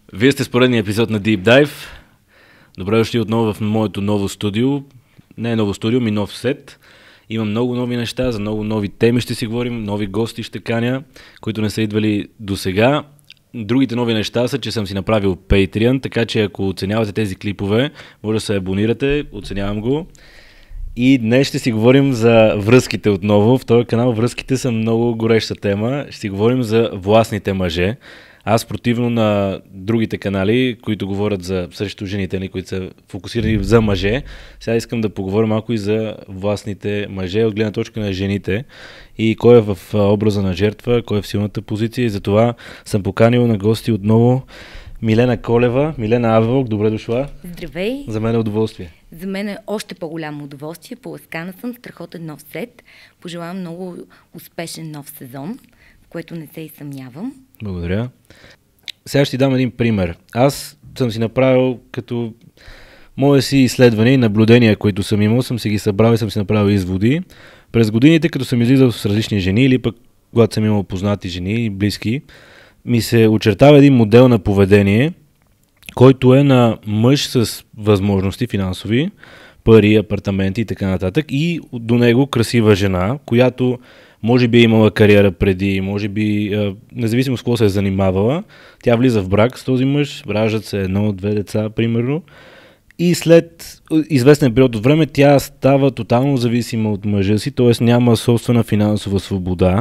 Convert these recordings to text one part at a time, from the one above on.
Вие сте с поредния епизод на Deep Dive. Добре дошли отново в моето ново студио. Не е ново студио, ми нов сет. Има много нови неща, за много нови теми ще си говорим, нови гости ще каня, които не са идвали до сега. Другите нови неща са, че съм си направил Patreon, така че ако оценявате тези клипове, може да се абонирате, оценявам го. И днес ще си говорим за връзките отново. В този канал връзките са много гореща тема. Ще си говорим за властните мъже. Аз противно на другите канали, които говорят за срещу жените, които са фокусирани за мъже, сега искам да поговоря малко и за властните мъже от гледна точка на жените и кой е в образа на жертва, кой е в силната позиция, и затова съм поканил на гости отново Милена Колева. Милена Авелок, добре дошла. Здравей! За мен е удоволствие. За мен е още по-голямо удоволствие. Поласкана съм, страхотен нов сет. Пожелавам много успешен нов сезон, в което не се и съмнявам. Благодаря. Сега ще ти дам един пример. Аз съм си направил като мое си изследване и наблюдения, които съм имал, съм си ги събрал и съм си направил изводи. През годините, като съм излизал с различни жени или пък когато съм имал познати жени и близки, ми се очертава един модел на поведение, който е на мъж с възможности финансови, пари, апартаменти и така нататък, и до него красива жена, която може би е имала кариера преди, може би, независимо с какво се е занимавала, тя влиза в брак с този мъж, раждат се едно-две деца, примерно, и след известен период от време тя става тотално зависима от мъжа си, т.е. няма собствена финансова свобода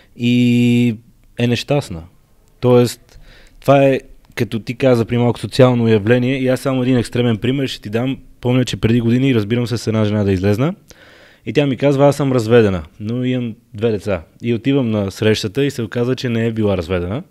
и е нещастна. Тоест, това е, като ти каза, при малко социално явление, и аз само един екстремен пример ще ти дам. Помня, че преди години разбирам се с една жена да излезна и тя ми казва: аз съм разведена, но имам 2 деца. И отивам на срещата и се оказа, че не е била разведена.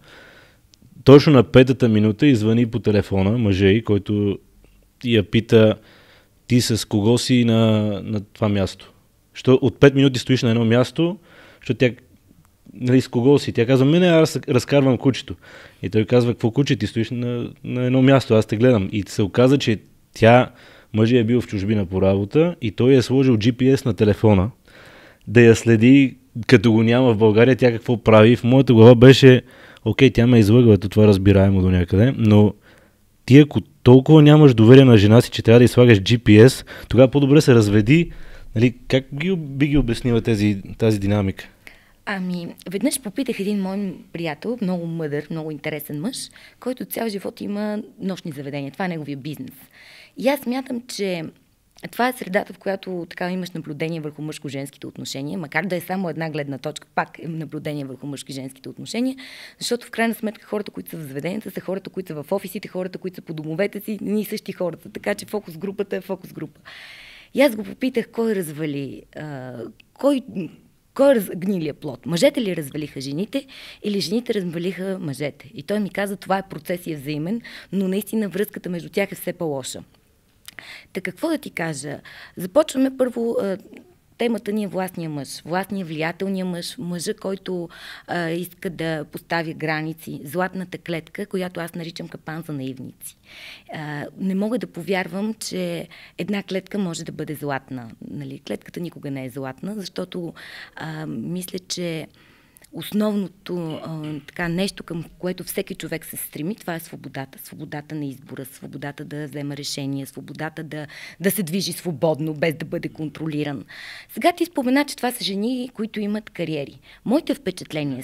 Точно на 5-та минута извъни по телефона мъжа й, който я пита: ти с кого си на това място? Що от 5 минути стоиш на едно място, защото тя, нали, с кого си? Тя казва: мене, аз разкарвам кучето. И той казва: какво куче? Ти стоиш на едно място, аз те гледам. И се оказа, че мъжът е бил в чужбина по работа и той е сложил GPS на телефона да я следи, като го няма в България, тя какво прави. В моята глава беше: окей, тя ме е излъгала, това разбираемо до някъде, но ти ако толкова нямаш доверие на жена си, че трябва да й слагаш GPS, тогава по-добре се разведи. Нали, как би ги обяснила тази динамика? Ами, веднъж попитах един мой приятел, много мъдър, много интересен мъж, който цял живот има нощни заведения. Това е неговия бизнес. И аз смятам, че това е средата, в която така имаш наблюдение върху мъжко-женските отношения, макар да е само една гледна точка, пак е наблюдение върху мъжко-женските отношения, защото в крайна сметка хората, които са в заведенията, са хората, които са в офисите, хората, които са по домовете си, ние същи хората. Така че фокус групата е фокус група. И аз го попитах кой развали, кой е гнилия плод? Мъжете ли развалиха жените или жените развалиха мъжете? И той ми каза: това е процес и е взаимен, но наистина връзката между тях е все по-лоша. Та какво да ти кажа? Започваме първо, темата ни е властния мъж, властния влиятелния мъж, мъжа, който иска да поставя граници, златната клетка, която аз наричам капан за наивници. Не мога да повярвам, че една клетка може да бъде златна. Нали? Клетката никога не е златна, защото мисля, че основното нещо, към което всеки човек се стреми, това е свободата. Свободата на избора, свободата да взема решение, свободата да се движи свободно, без да бъде контролиран. Сега ти спомена, че това са жени, които имат кариери. Моите впечатления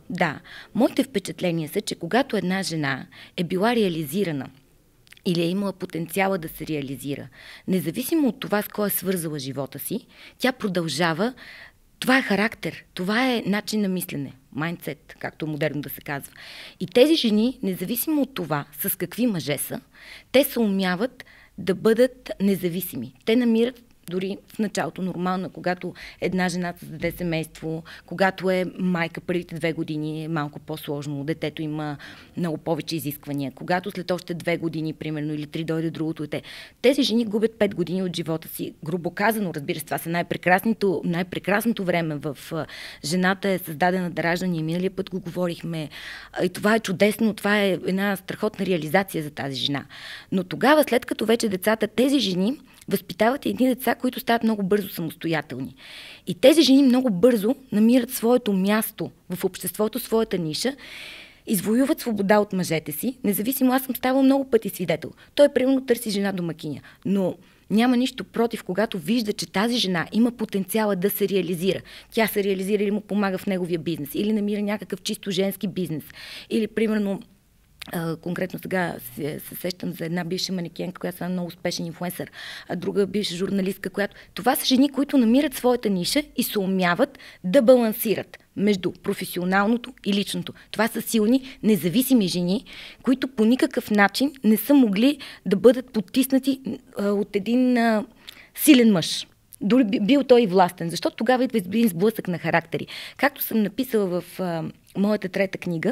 са, че когато една жена е била реализирана или е имала потенциала да се реализира, независимо от това с кой е свързала живота си, тя продължава. Това е характер, това е начин на мислене, майндсет, както модерно да се казва. И тези жени, независимо от това с какви мъже са, те се умяват да бъдат независими. Те намират дори в началото нормално, когато една жена създаде семейство, когато е майка първите 2 години е малко по-сложно, детето има много повече изисквания. Когато след още 2 години, примерно, или 3 дойде другото дете, тези жени губят 5 години от живота си. Грубо казано, разбира се, това са най-прекрасното време в жената е създадена да ражда. Ние миналия път го говорихме. И това е чудесно, това е една страхотна реализация за тази жена. Но тогава, след като вече децата, тези жени възпитават едни деца, които стават много бързо самостоятелни. И тези жени много бързо намират своето място в обществото, своята ниша извоюват свобода от мъжете си, независимо, аз съм ставала много пъти свидетел. Той примерно търси жена домакиня, но няма нищо против, когато вижда, че тази жена има потенциала да се реализира. Тя се реализира или му помага в неговия бизнес, или намира някакъв чисто женски бизнес, или примерно конкретно сега се сещам за една бивша манекенка, която е много успешен инфлуенсър, а друга бивша журналистка, която... Това са жени, които намират своята ниша и се умяват да балансират между професионалното и личното. Това са силни, независими жени, които по никакъв начин не са могли да бъдат потиснати от един силен мъж. Дори бил той и властен, защото тогава идва един сблъсък на характери. Както съм написала в моята 3-та книга,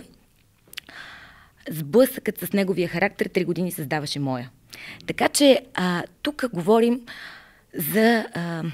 сблъсъкът с неговия характер 3 години създаваше моя. Така че тук говорим за,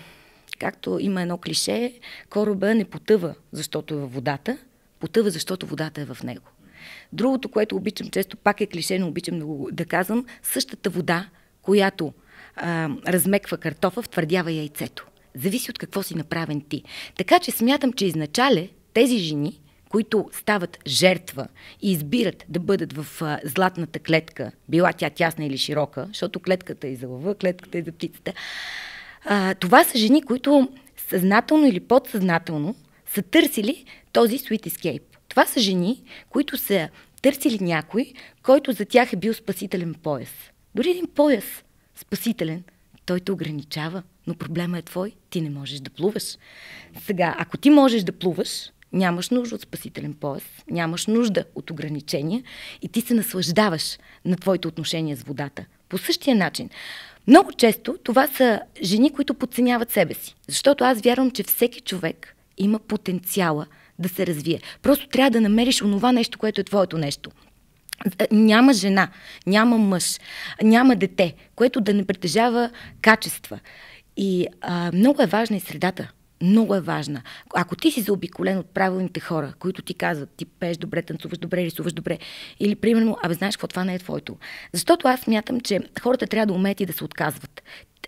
както има едно клише, кораба не потъва, защото е във водата, потъва, защото водата е в него. Другото, което обичам често, пак е клише, но обичам да казвам, същата вода, която размеква картофа, втвърдява яйцето. Зависи от какво си направен ти. Така че смятам, че изначале тези жени, които стават жертва и избират да бъдат в златната клетка, била тя тясна или широка, защото клетката е за лъва, клетката е за птицата. Това са жени, които съзнателно или подсъзнателно са търсили този sweet escape. Това са жени, които са търсили някой, който за тях е бил спасителен пояс. Дори един пояс спасителен, той те ограничава, но проблема е твой, ти не можеш да плуваш. Сега, ако ти можеш да плуваш, нямаш нужда от спасителен пояс, нямаш нужда от ограничения и ти се наслаждаваш на твоите отношения с водата. По същия начин. Много често това са жени, които подценяват себе си. Защото аз вярвам, че всеки човек има потенциала да се развие. Просто трябва да намериш онова нещо, което е твоето нещо. Няма жена, няма мъж, няма дете, което да не притежава качества. И много е важна и средата. Много е важна. Ако ти си заобиколен от правилните хора, които ти казват, ти пееш добре, танцуваш добре, рисуваш добре, или примерно, знаеш какво, това не е твоето. Защото аз смятам, че хората трябва да умеят и да се отказват.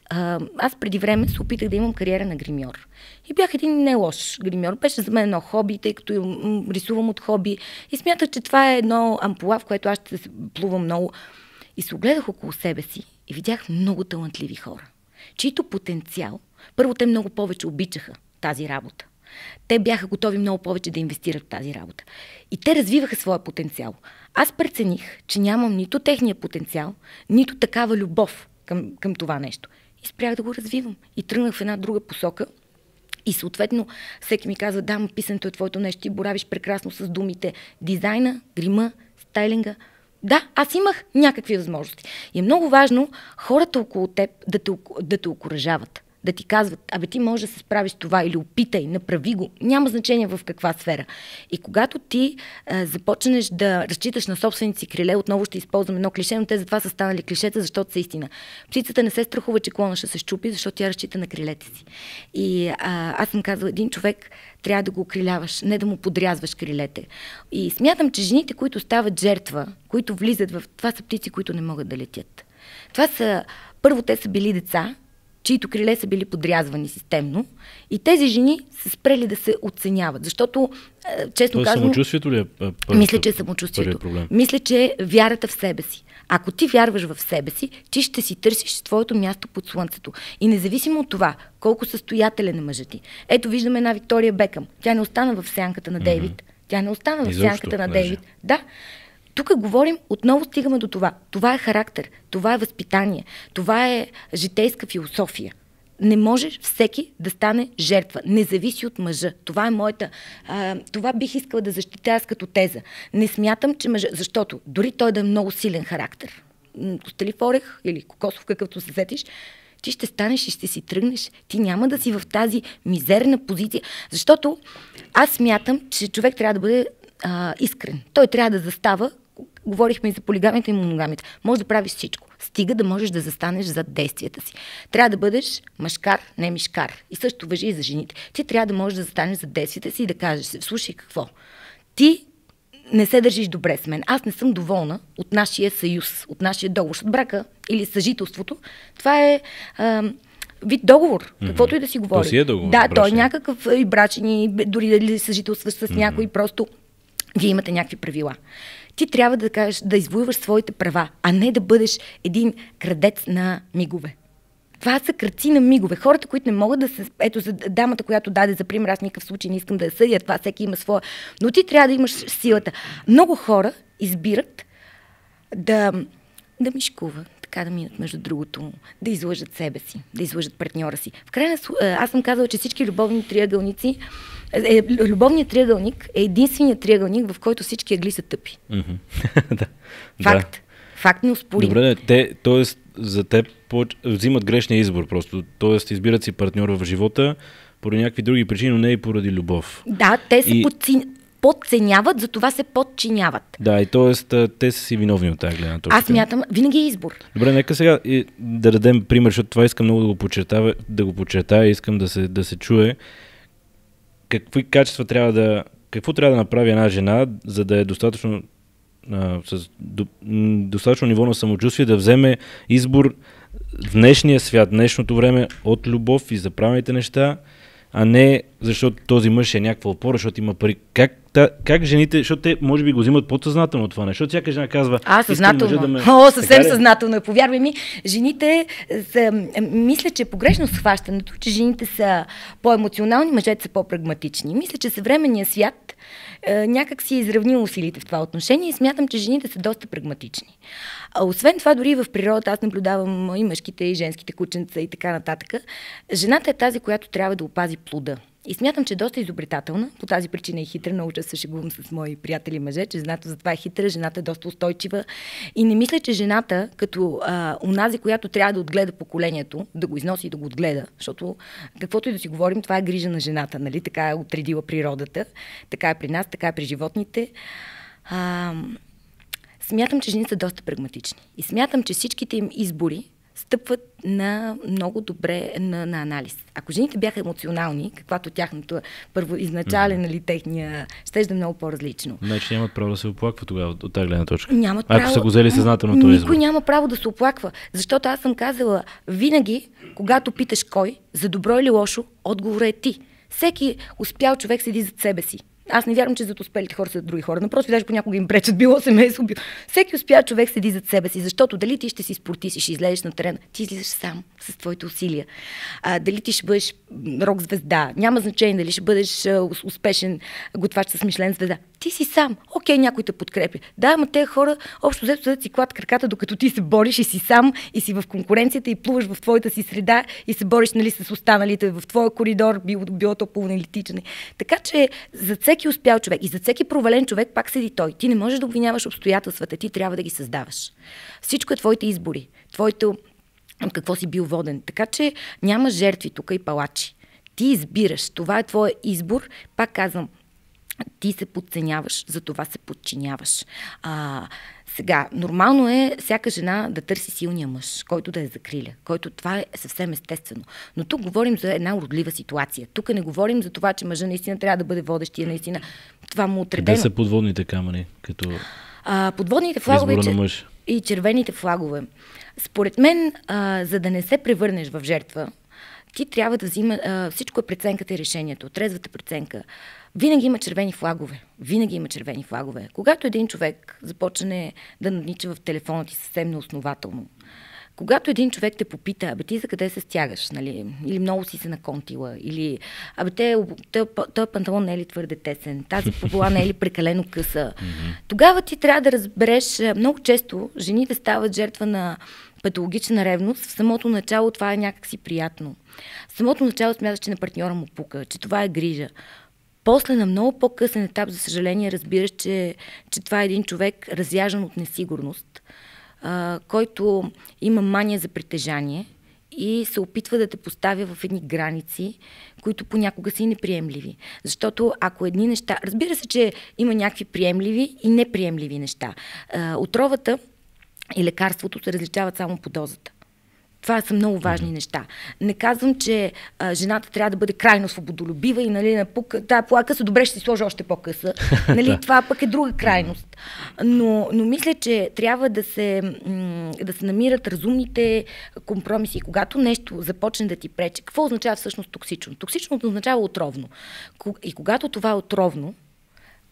Аз преди време се опитах да имам кариера на гримьор. И бях един не лош гримьор. Беше за мен едно хоби, тъй като рисувам от хоби. И смятах, че това е едно ампула, в което аз ще се плувам много. И се огледах около себе си и видях много талантливи хора, чието потенциал, първо те много повече обичаха тази работа. Те бяха готови много повече да инвестират в тази работа. И те развиваха своя потенциал. Аз прецених, че нямам нито техния потенциал, нито такава любов към това нещо. И спрях да го развивам. И тръгнах в една друга посока. И съответно всеки ми казва, да, писането е твоето нещо, ти боравиш прекрасно с думите. Дизайна, грима, стайлинга. Да, аз имах някакви възможности. И е много важно хората около теб да те окуражават. Да ти казват, ти можеш да се справиш с това или опитай, направи го. Няма значение в каква сфера. И когато ти започнеш да разчиташ на собствените си криле, отново ще използвам едно клише, но те затова са станали клишета, защото са истина. Птицата не се страхува, че клона ще се щупи, защото тя разчита на крилете си. И аз съм казала, един човек трябва да го окриляваш, не да му подрязваш крилете. И смятам, че жените, които стават жертва, които влизат в... Това са птици, които не могат да летят. Това са... Първо, те са били деца, чието криле са били подрязвани системно, и тези жени са спрели да се оценяват. Защото, честно казвам... Самочувствието ли е Мисля, че е самочувствието. Мисля, че вярата в себе си. Ако ти вярваш в себе си, ти ще си търсиш твоето място под слънцето. И независимо от това, колко състоятелен е мъжът ти. Ето, виждаме една Виктория Бекъм. Тя не остана в сянката на Дейвид. Тя не остана в сянката на Дейвид. Да. Тук говорим, отново стигаме до това. Това е характер, това е възпитание, това е житейска философия. Не можеш всеки да стане жертва. Не зависи от мъжа. Това е моята... това бих искала да защитя аз като теза. Не смятам, че мъжа... Защото дори той да е много силен характер, Костелив орех или кокосов, какъвто се сетиш, ти ще станеш и ще си тръгнеш. Ти няма да си в тази мизерна позиция. Защото аз смятам, че човек трябва да бъде искрен. Той трябва да застава. Говорихме и за полигамията и моногамията. Може да правиш всичко. Стига да можеш да застанеш зад действията си. Трябва да бъдеш мъжкар, не мишкар. И също важи и за жените. Ти трябва да можеш да застанеш зад действията си и да кажеш, слушай какво. Ти не се държиш добре с мен. Аз не съм доволна от нашия съюз, от нашия договор. От брака или съжителството. Това е вид договор. Каквото и да си говори. То си е договор. Да, той е някакъв и брачен, и дори дали съжителстваш с някой, просто Вие имате някакви правила. Ти трябва да кажеш, да извоюваш своите права, а не да бъдеш един крадец на мигове. Това са крадци на мигове. Хората, които не могат да се... Ето за дамата, която даде за пример, аз никакъв случай не искам да я съдя, това всеки има своя. Но ти трябва да имаш силата. Много хора избират да мишкуват, така да минат между другото, да излъжат себе си, да излъжат партньора си. В крайна аз съм казала, че всички любовни триъгълници, любовният триъгълник е единственият триъгълник, в който всички ъгли са тъпи. Факт. Факт неоспорим. Добре, т.е. за теб взимат грешния избор просто. Т.е. избират си партньора в живота поради някакви други причини, но не и поради любов. Да, те се подценяват, затова се подчиняват. Да, и т.е. те са си виновни от тази гледна точка. Аз мятам, винаги е избор. Добре, нека сега да дадем пример, защото това искам много да го подчертая, искам да се чуе. Какво трябва да направи една жена, за да е достатъчно с достатъчно ниво на самочувствие, да вземе избор в днешния свят, днешното време от любов и за правилните неща, а не защото този мъж е някаква опора, защото има пари. Как жените, защото те може би го взимат подсъзнателно това нещо, защото всяка жена казва... Съзнателно. Съвсем съзнателно. Повярвай ми, жените мисля, че е погрешно схващането, че жените са по-емоционални, мъжете са по-прагматични. Мисля, че съвременният свят някак си е изравнил усилите в това отношение и смятам, че жените са доста прагматични. Освен това, дори в природата аз наблюдавам и мъжките, и женските кученца и така нататък. Жената е тази, която трябва да опази плода. И смятам, че е доста изобретателна. По тази причина е хитра. Много често се шегувам с мои приятели мъже, че жената затова е хитра, жената е доста устойчива. И не мисля, че жената, като онази, която трябва да отгледа поколението, да го износи и да го отгледа, защото каквото и да си говорим, това е грижа на жената, нали? Така е отредила природата, така е при нас, така е при животните. Смятам, че жените са доста прагматични. И смятам, че всичките им избори стъпват на много добре на анализ. Ако жените бяха емоционални, каквато тяхното първоизначален, нали, техния, ще да е много по-различно. Значи нямат право да се оплаква тогава от тази гледна точка. Нямат право. Ако са го взели съзнателно този избор. Никой няма право да се оплаква, защото аз съм казала, винаги, когато питаш кой, за добро или лошо, отговорът е ти. Всеки успял човек седи зад себе си. Аз не вярвам, че зад успелите хора са други хора. Напротив, даже понякога им пречат, било семейство. Всеки успял човек седи зад себе си, защото дали ти ще си спортист и ще излезеш на терен, ти излизаш сам с твоите усилия. Дали ти ще бъдеш рок звезда, няма значение дали ще бъдеш успешен готвач с Мишлен звезда. Ти си сам. Окей, някой те подкрепи. Да, ама тези хора общо взето си клат краката, докато ти се бориш и си сам, и си в конкуренцията и плуваш в твоята си среда и се бориш, нали, с останалите в твоя коридор, било то по-аналитичен. Така че за всеки успял човек и за всеки провален човек пак седи той. Ти не можеш да обвиняваш обстоятелствата, ти трябва да ги създаваш. Всичко е твоите избори, твоето от какво си бил воден. Така че няма жертви тук и палачи. Ти избираш. Това е твоя избор. Пак казвам, ти се подценяваш, за това се подчиняваш. Сега, нормално е всяка жена да търси силния мъж, който да я закриля, който това е съвсем естествено. Но тук говорим за една уродлива ситуация. Тук не говорим за това, че мъжа наистина трябва да бъде водещия, наистина това му отредено. Къде са подводните камъни? Подводните флагове и червените флагове. Според мен, за да не се превърнеш в жертва, ти трябва да взима... всичко е преценката и решението, трезвата преценка. Винаги има червени флагове. Винаги има червени флагове. Когато един човек започне да наднича в телефона ти съвсем неоснователно, когато един човек те попита, ти за къде се стягаш, нали? Или много си се наконтила, или този панталон не е ли твърде тесен, тази попола не е ли прекалено къса. Тогава ти трябва да разбереш, много често жените стават жертва на патологична ревност. В самото начало това е някакси приятно. В самото начало смяташ, че на партньора му пука, че това е грижа. После на много по-късен етап, за съжаление, разбираш, че това е един човек разяждан от несигурност, който има мания за притежание и се опитва да те поставя в едни граници, които понякога са и неприемливи. Защото ако едни неща... Разбира се, че има някакви приемливи и неприемливи неща. Отровата и лекарството се различават само по дозата. Това са много важни неща. Не казвам, че жената трябва да бъде крайно свободолюбива и, нали, тая пола къса, добре, ще си сложа още по-къса. Нали, това пък е друга крайност. Но мисля, че трябва да се намират разумните компромиси. Когато нещо започне да ти пречи, какво означава всъщност токсично? Токсично означава отровно. И когато това е отровно,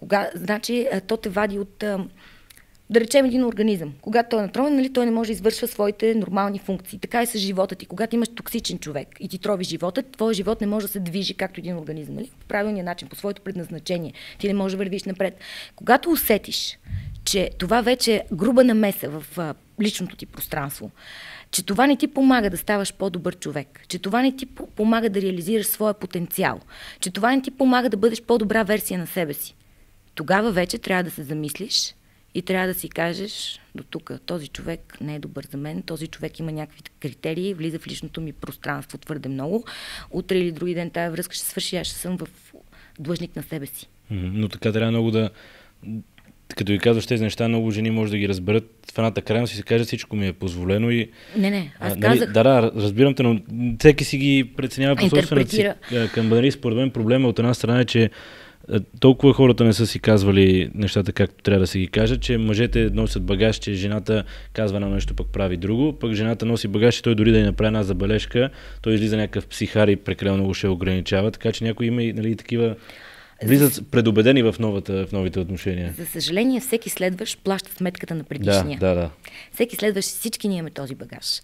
Значи, то те вади от, да речем, един организъм. Когато той е натроен, нали, той не може да извършва своите нормални функции. Така и с живота ти. Когато имаш токсичен човек и ти трови живота, твой живот не може да се движи както един организъм. Нали? По правилния начин, по своето предназначение. Ти не можеш да вървиш напред. Когато усетиш, че това вече е груба намеса в личното ти пространство, че това не ти помага да ставаш по-добър човек, че това не ти помага да реализираш своя потенциал, че това не ти помага да бъдеш по-добра версия на себе си, тогава вече трябва да се замислиш и трябва да си кажеш: до тук, този човек не е добър за мен, този човек има някакви критерии, влиза в личното ми пространство твърде много, утре или други ден тая връзка ще свърши, аз ще съм в длъжник на себе си. Но така трябва много да... Като ви казваш тези неща, много жени може да ги разберат в едната крайност и се каже: всичко ми е позволено и... Не, аз казах... Да, разбирам те, но всеки си ги преценява по собствената си камбанари. Според мен проблема от една страна е, че толкова хората не са си казвали нещата както трябва да си ги кажат, че мъжете носят багаж, че жената казва едно нещо, пък прави друго, пък жената носи багаж и той дори да й направи една забележка, той излиза някакъв психар и прекалено много ще ограничава, така че някои има и, нали, такива... Влизат предубедени в новите отношения. За съжаление, всеки следващ плаща сметката на предишния. Да. Всеки следващ, всички ние имаме този багаж.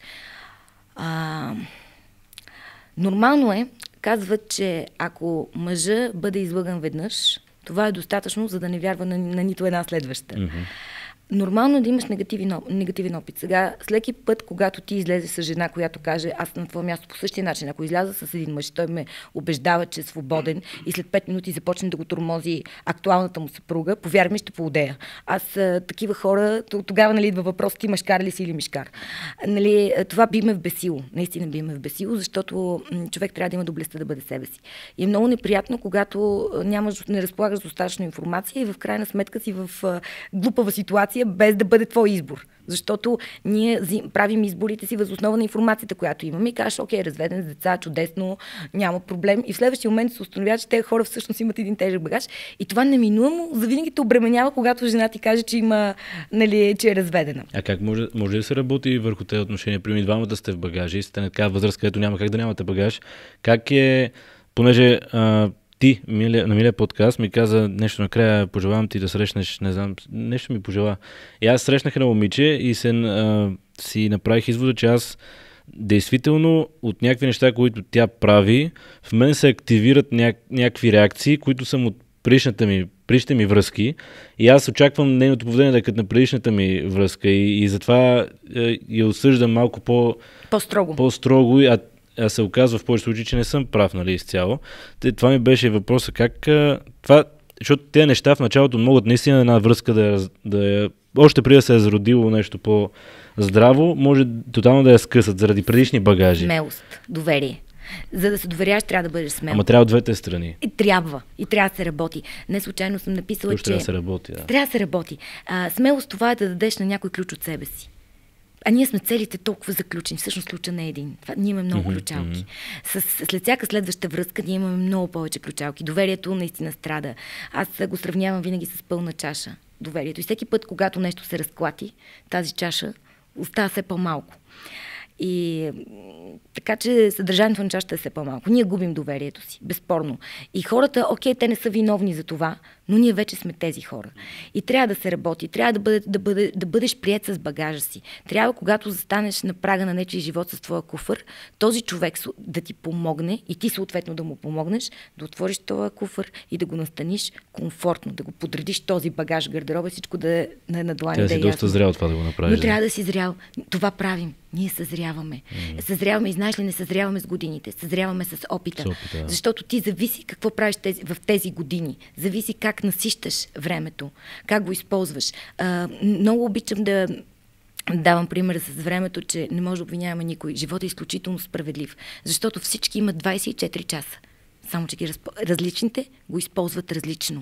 Нормално е, казват, че ако мъжа бъде излъган веднъж, това е достатъчно, за да не вярва на нито една следваща. Нормално е да имаш негативен опит. Сега, всеки път, когато ти излезе с жена, която каже: аз на твое място по същия начин, ако изляза с един мъж, той ме убеждава, че е свободен и след 5 минути започне да го тормози актуалната му съпруга, повярвай ми, ще поудея. Аз такива хора, тогава, нали, идва въпрос: ти мъжкар ли си или мишкар? Нали, това би ме вбесило. Наистина би ме вбесило, защото човек трябва да има доблестта да бъде себе си. И е много неприятно, когато не разполагаш достатъчно информация и в крайна сметка си в глупава ситуация, без да бъде твой избор. Защото ние правим изборите си въз основа на информацията, която имаме, и кажеш: окей, разведен с деца, чудесно, няма проблем. И в следващия момент се установява, че тези хора всъщност имат един тежък багаж. И това неминуемо завинаги те обременява, когато жена ти каже, че има, нали, че е разведена. А как може да се работи върху тези отношения? Примерно двамата сте в багажи, сте на такава възраст, където няма как да нямате багаж. Как е, понеже ти на милия подкаст ми каза нещо накрая: пожелавам ти да срещнеш, не знам, нещо ми пожела. И аз срещнах едно момиче и си направих извода, че аз действително от някакви неща, които тя прави, в мен се активират някакви реакции, които съм от предишните ми връзки, и аз очаквам нейното поведение да е като на предишната ми връзка, и затова я осъждам малко по-строго, а се оказва в повече случаи, че не съм прав, нали, изцяло. Това ми беше въпроса: как защото тези неща в началото могат наистина една връзка още преди да се е зародило нещо по-здраво, може тотално да я скъсат заради предишни багажи. Смелост, доверие. За да се доверяваш, трябва да бъдеш смел. Ама трябва от двете страни. И трябва да се работи. Не случайно съм написала, че... Трябва да се работи, да. Трябва да се работи. Смелост, това е да дадеш на някой ключ от себе си. А ние сме целите толкова заключени. Всъщност ключа не е един. Ние имаме много ключалки. След всяка следваща връзка ние имаме много повече ключалки. Доверието наистина страда. Аз го сравнявам винаги с пълна чаша. Доверието. И всеки път, когато нещо се разклати, тази чаша остава все по-малко. И така че съдържанието на чашата е все по-малко. Ние губим доверието си, безспорно. И хората, окей, те не са виновни за това, но ние вече сме тези хора. И трябва да се работи, трябва да бъдеш приет с багажа си. Трябва, когато застанеш на прага на нечий живот с твоя куфър, този човек да ти помогне и ти съответно да му помогнеш, да отвориш този куфър и да го настаниш комфортно, да го подредиш този багаж, гардероба, всичко да е на длани. Трябва да си доста зрял това да го направиш. Но трябва да си зрял. Това правим. Ние съзряваме. Съзряваме, и знаеш ли, не съзряваме с годините, съзряваме с опита. Да. Защото ти зависи какво правиш в тези години. Зависи как насищаш времето, как го използваш. Много обичам да давам пример с времето, че не може да обвиняваме никой. Животът е изключително справедлив, защото всички имат 24 часа. Само че различните го използват различно.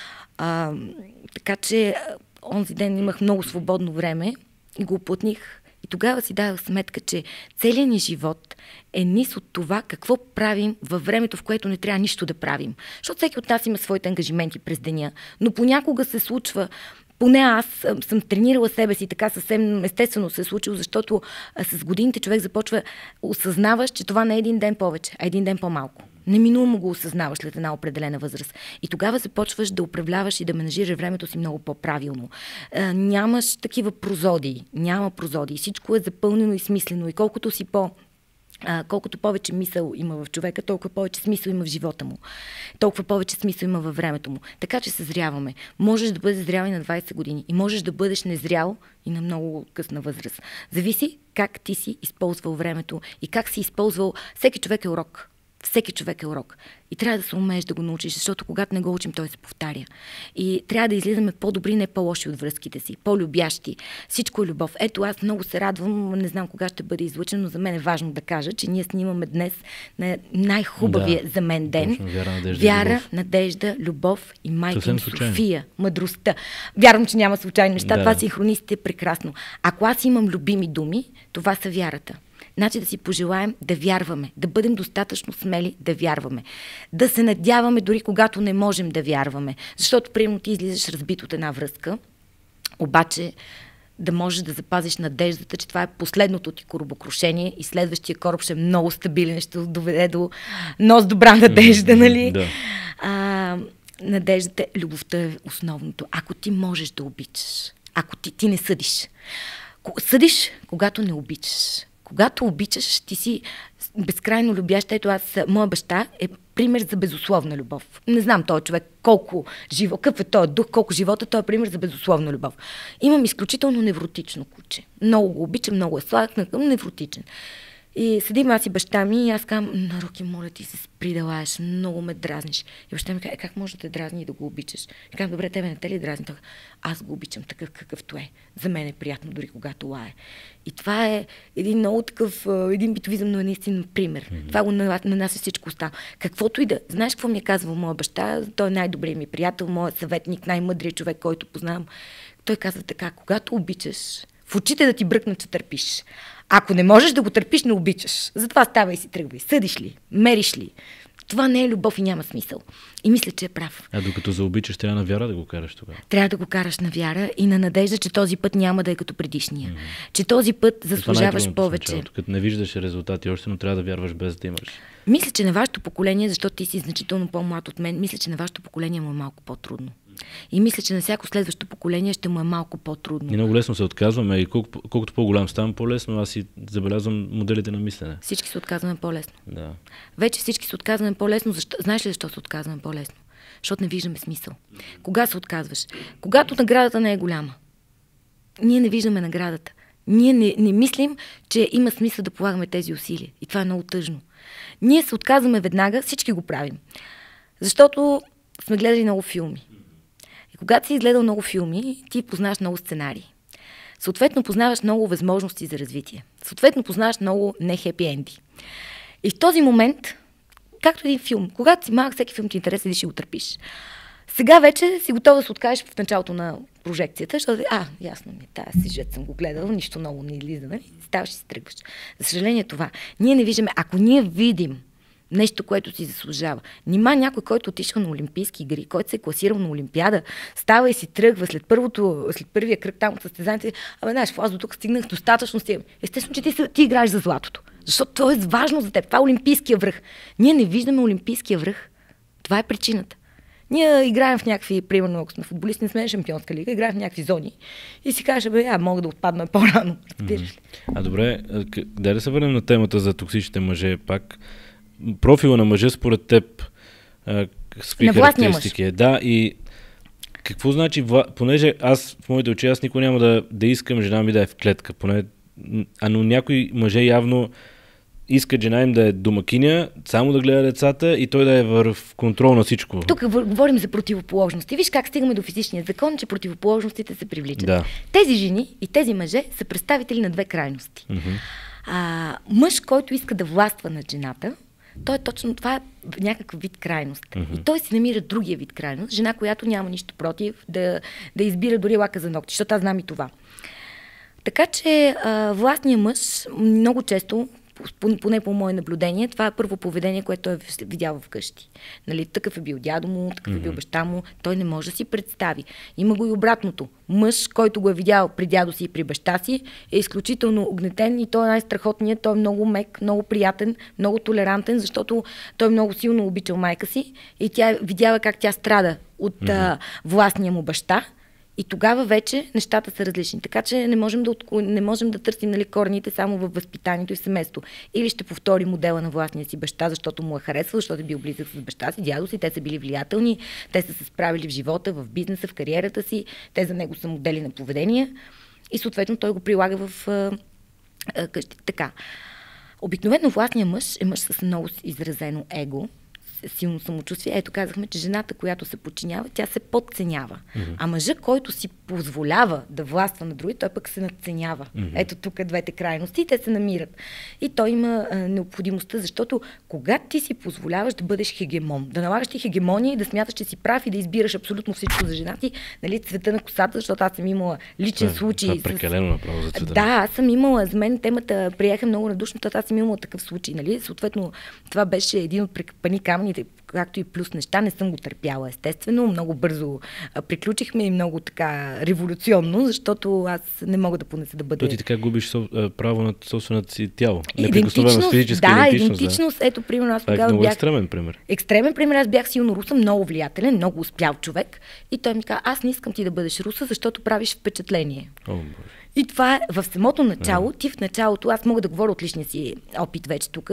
Така че онзи ден имах много свободно време и го уплътних. И тогава си дадох сметка, че целият ни живот е низ от това какво правим във времето, в което не трябва нищо да правим. Защото всеки от нас има своите ангажименти през деня, но понякога се случва, поне аз съм тренирала себе си, така съвсем естествено се е случило, защото с годините човек започва, осъзнаваш, че това не е един ден повече, а един ден по-малко. Неминуемо го осъзнаваш след една определена възраст. И тогава започваш да управляваш и да менажираш времето си много по-правилно. Нямаш такива прозодии. Няма прозодии. Всичко е запълнено и смислено. И колкото повече мисъл има в човека, толкова повече смисъл има в живота му. Толкова повече смисъл има във времето му. Така че съзряваме. Можеш да бъдеш зрял и на 20 години. И можеш да бъдеш незрял и на много късна възраст. Зависи как ти си използвал времето и как си използвал. Всеки човек е урок. Всеки човек е урок. И трябва да се умееш да го научиш, защото когато не го учим, той се повтаря. И трябва да излизаме по-добри, не по-лоши от връзките си, по-любящи. Всичко е любов. Ето, аз много се радвам, не знам кога ще бъде излъчено, но за мен е важно да кажа, че ние снимаме днес на най-хубавия за мен ден. Точно, вяра, надежда, любов и майка им София, мъдростта. Вярвам, че няма случайни неща. Това синхронистите е прекрасно. Ако аз имам любими думи, това са вярата. Значи да си пожелаем да вярваме, да бъдем достатъчно смели да вярваме. Да се надяваме дори когато не можем да вярваме. Защото, примерно, ти излизаш разбит от една връзка, обаче да можеш да запазиш надеждата, че това е последното ти корабокрушение и следващия кораб ще е много стабилен, ще доведе до нос добра надежда, нали? Да. Надеждата, любовта е основното. Ако ти можеш да обичаш, ако ти не съдиш. Съдиш, когато не обичаш. Когато обичаш, ти си безкрайно любящ. Ето моя баща е пример за безусловна любов. Не знам този човек какъв е този дух, колко живота, той е пример за безусловна любов. Имам изключително невротично куче. Много го обичам, много е сладък, невротичен. И седим аз и баща ми и аз казвам, Наруки, моля ти се спри да лаеш, много ме дразниш. И баща ми казва, как може да те дразни и да го обичаш? И казвам, добре, тебе не те ли дразни? Аз го обичам такъв какъвто е. За мен е приятно, дори когато лае. И това е един много такъв, един битовизъм, но е наистина пример. Това го нанася всичко останало. Каквото и да. Знаеш какво ми е казвал моя баща? Той е най-добрият ми приятел, моят съветник, най-мъдрият човек, който познавам. Той казва така, когато обичаш, в очите да ти бръкнат, че търпиш. Ако не можеш да го търпиш, не обичаш. Затова ставай и си тръгвай. Съдиш ли? Мериш ли? Това не е любов и няма смисъл. И мисля, че е прав. Докато заобичаш, трябва на вяра да го караш тогава. Трябва да го караш на вяра и на надежда, че този път няма да е като предишния. Че този път заслужаваш повече. Като не виждаш резултати още, но трябва да вярваш без да имаш. Мисля, че на вашето поколение, защото ти си значително по-млад от мен, мисля, че на вашето поколение му е малко по-трудно. И мисля, че на всяко следващо поколение ще му е малко по-трудно. И много лесно се отказваме и колкото по-голям ставам, по-лесно аз си забелязвам моделите на мислене. Всички се отказваме по-лесно. Да. Вече всички се отказваме по-лесно. Знаеш ли защо се отказваме по-лесно? Защото не виждаме смисъл. Кога се отказваш? Когато наградата не е голяма. Ние не виждаме наградата. Ние не мислим, че има смисъл да полагаме тези усилия. И това е много тъжно. Ние се отказваме веднага, всички го правим. Защото сме гледали много филми. И когато си изгледал много филми, ти познаваш много сценарии. Съответно познаваш много възможности за развитие. Съответно познаваш много не-хепи енди. И в този момент, както един филм, когато си малък, всеки филм ти интересен и ще го търпиш. Сега вече си готов да се откажеш в началото на прожекцията, защото ясно ми, тази сюжет съм го гледал, нищо ново не излиза, нали? Ставаш и си тръгваш. За съжаление това. Ние не виждаме, ако ние видим нещо, което си заслужава. Нима някой, който отишъл на Олимпийски игри, който се е класирал на Олимпиада, става и си тръгва след първия кръг там от състезанието. Знаеш, аз до тук стигнах достатъчно стигам. Естествено, че ти играеш за златото. Защото това е важно за теб. Това е олимпийския връх. Ние не виждаме олимпийския връх. Това е причината. Ние играем в някакви, примерно, ако сме футболисти, не сме шампионска лига, играем в някакви зони и си кажеш, мога да отпадна по-рано. Разбираш ли? Добре, дай да се върнем на темата за токсичните мъже пак. Профила на мъжа според теб с какви характеристики е? Да, и какво значи, понеже аз в моите очи, аз никога няма да искам жена ми да е в клетка, но някои мъже явно искат жена им да е домакиня, само да гледа децата и той да е в контрол на всичко. Тук говорим за противоположности. Виж как стигаме до физичния закон, че противоположностите се привличат. Да. Тези жени и тези мъже са представители на две крайности. Мъж, който иска да властва над жената, това е някакъв вид крайност. И той си намира другия вид крайност. Жена, която няма нищо против да избира дори лака за ногти, защото аз знам и това. Така че властният мъж много често поне по мое наблюдение, това е първо поведение, което той е видял вкъщи. Нали, такъв е бил дядо му, такъв е бил баща му, той не може да си представи. Има го и обратното. Мъж, който го е видял при дядо си и при баща си, е изключително огнетен и той е най-страхотният, той е много мек, много приятен, много толерантен, защото той много силно обичал майка си и тя видяла как тя страда от властния му баща. И тогава вече нещата са различни. Така че не можем да търсим, нали, корените само във възпитанието и семейство. Или ще повтори модела на властния си баща, защото му е харесвал, защото е бил близък с баща си, дядо си, те са били влиятелни, те са се справили в живота, в бизнеса, в кариерата си, те за него са модели на поведение и съответно той го прилага в къщи. Така. Обикновено властният мъж е мъж с много изразено его, силно самочувствие. Ето, казахме, че жената, която се подчинява, тя се подценява. А мъжа, който си позволява да властва на други, той пък се надценява. Ето тук двете крайности и те се намират. И той има необходимостта, защото когато ти си позволяваш да бъдеш хегемон, да налагаш ти хегемония и да смяташ, че си прав и да избираш абсолютно всичко за жена ти, нали, цвета на косата, защото аз съм имала личен случай. Това е прекалено направо за цвета. Да, аз съм имала, за мен темата приеха много радушно, аз съм имала такъв случай. Нали? Съответно, това беше един от прекъпани камъните, както и плюс неща, не съм го търпяла, естествено. Много бързо приключихме и много така революционно, защото аз не мога да понеса да бъда... То ти така губиш право на собственото си тяло. Неприкосновеност, физическа идентичност. Ето, примерно, аз тогава много бях... екстремен пример. Екстремен пример, аз бях силно руса, много влиятелен, много успял човек. И той ми каза, аз не искам ти да бъдеш руса, защото правиш впечатление. О, Боже. И това е в самото начало, ти в началото, аз мога да говоря от личния си опит вече тук,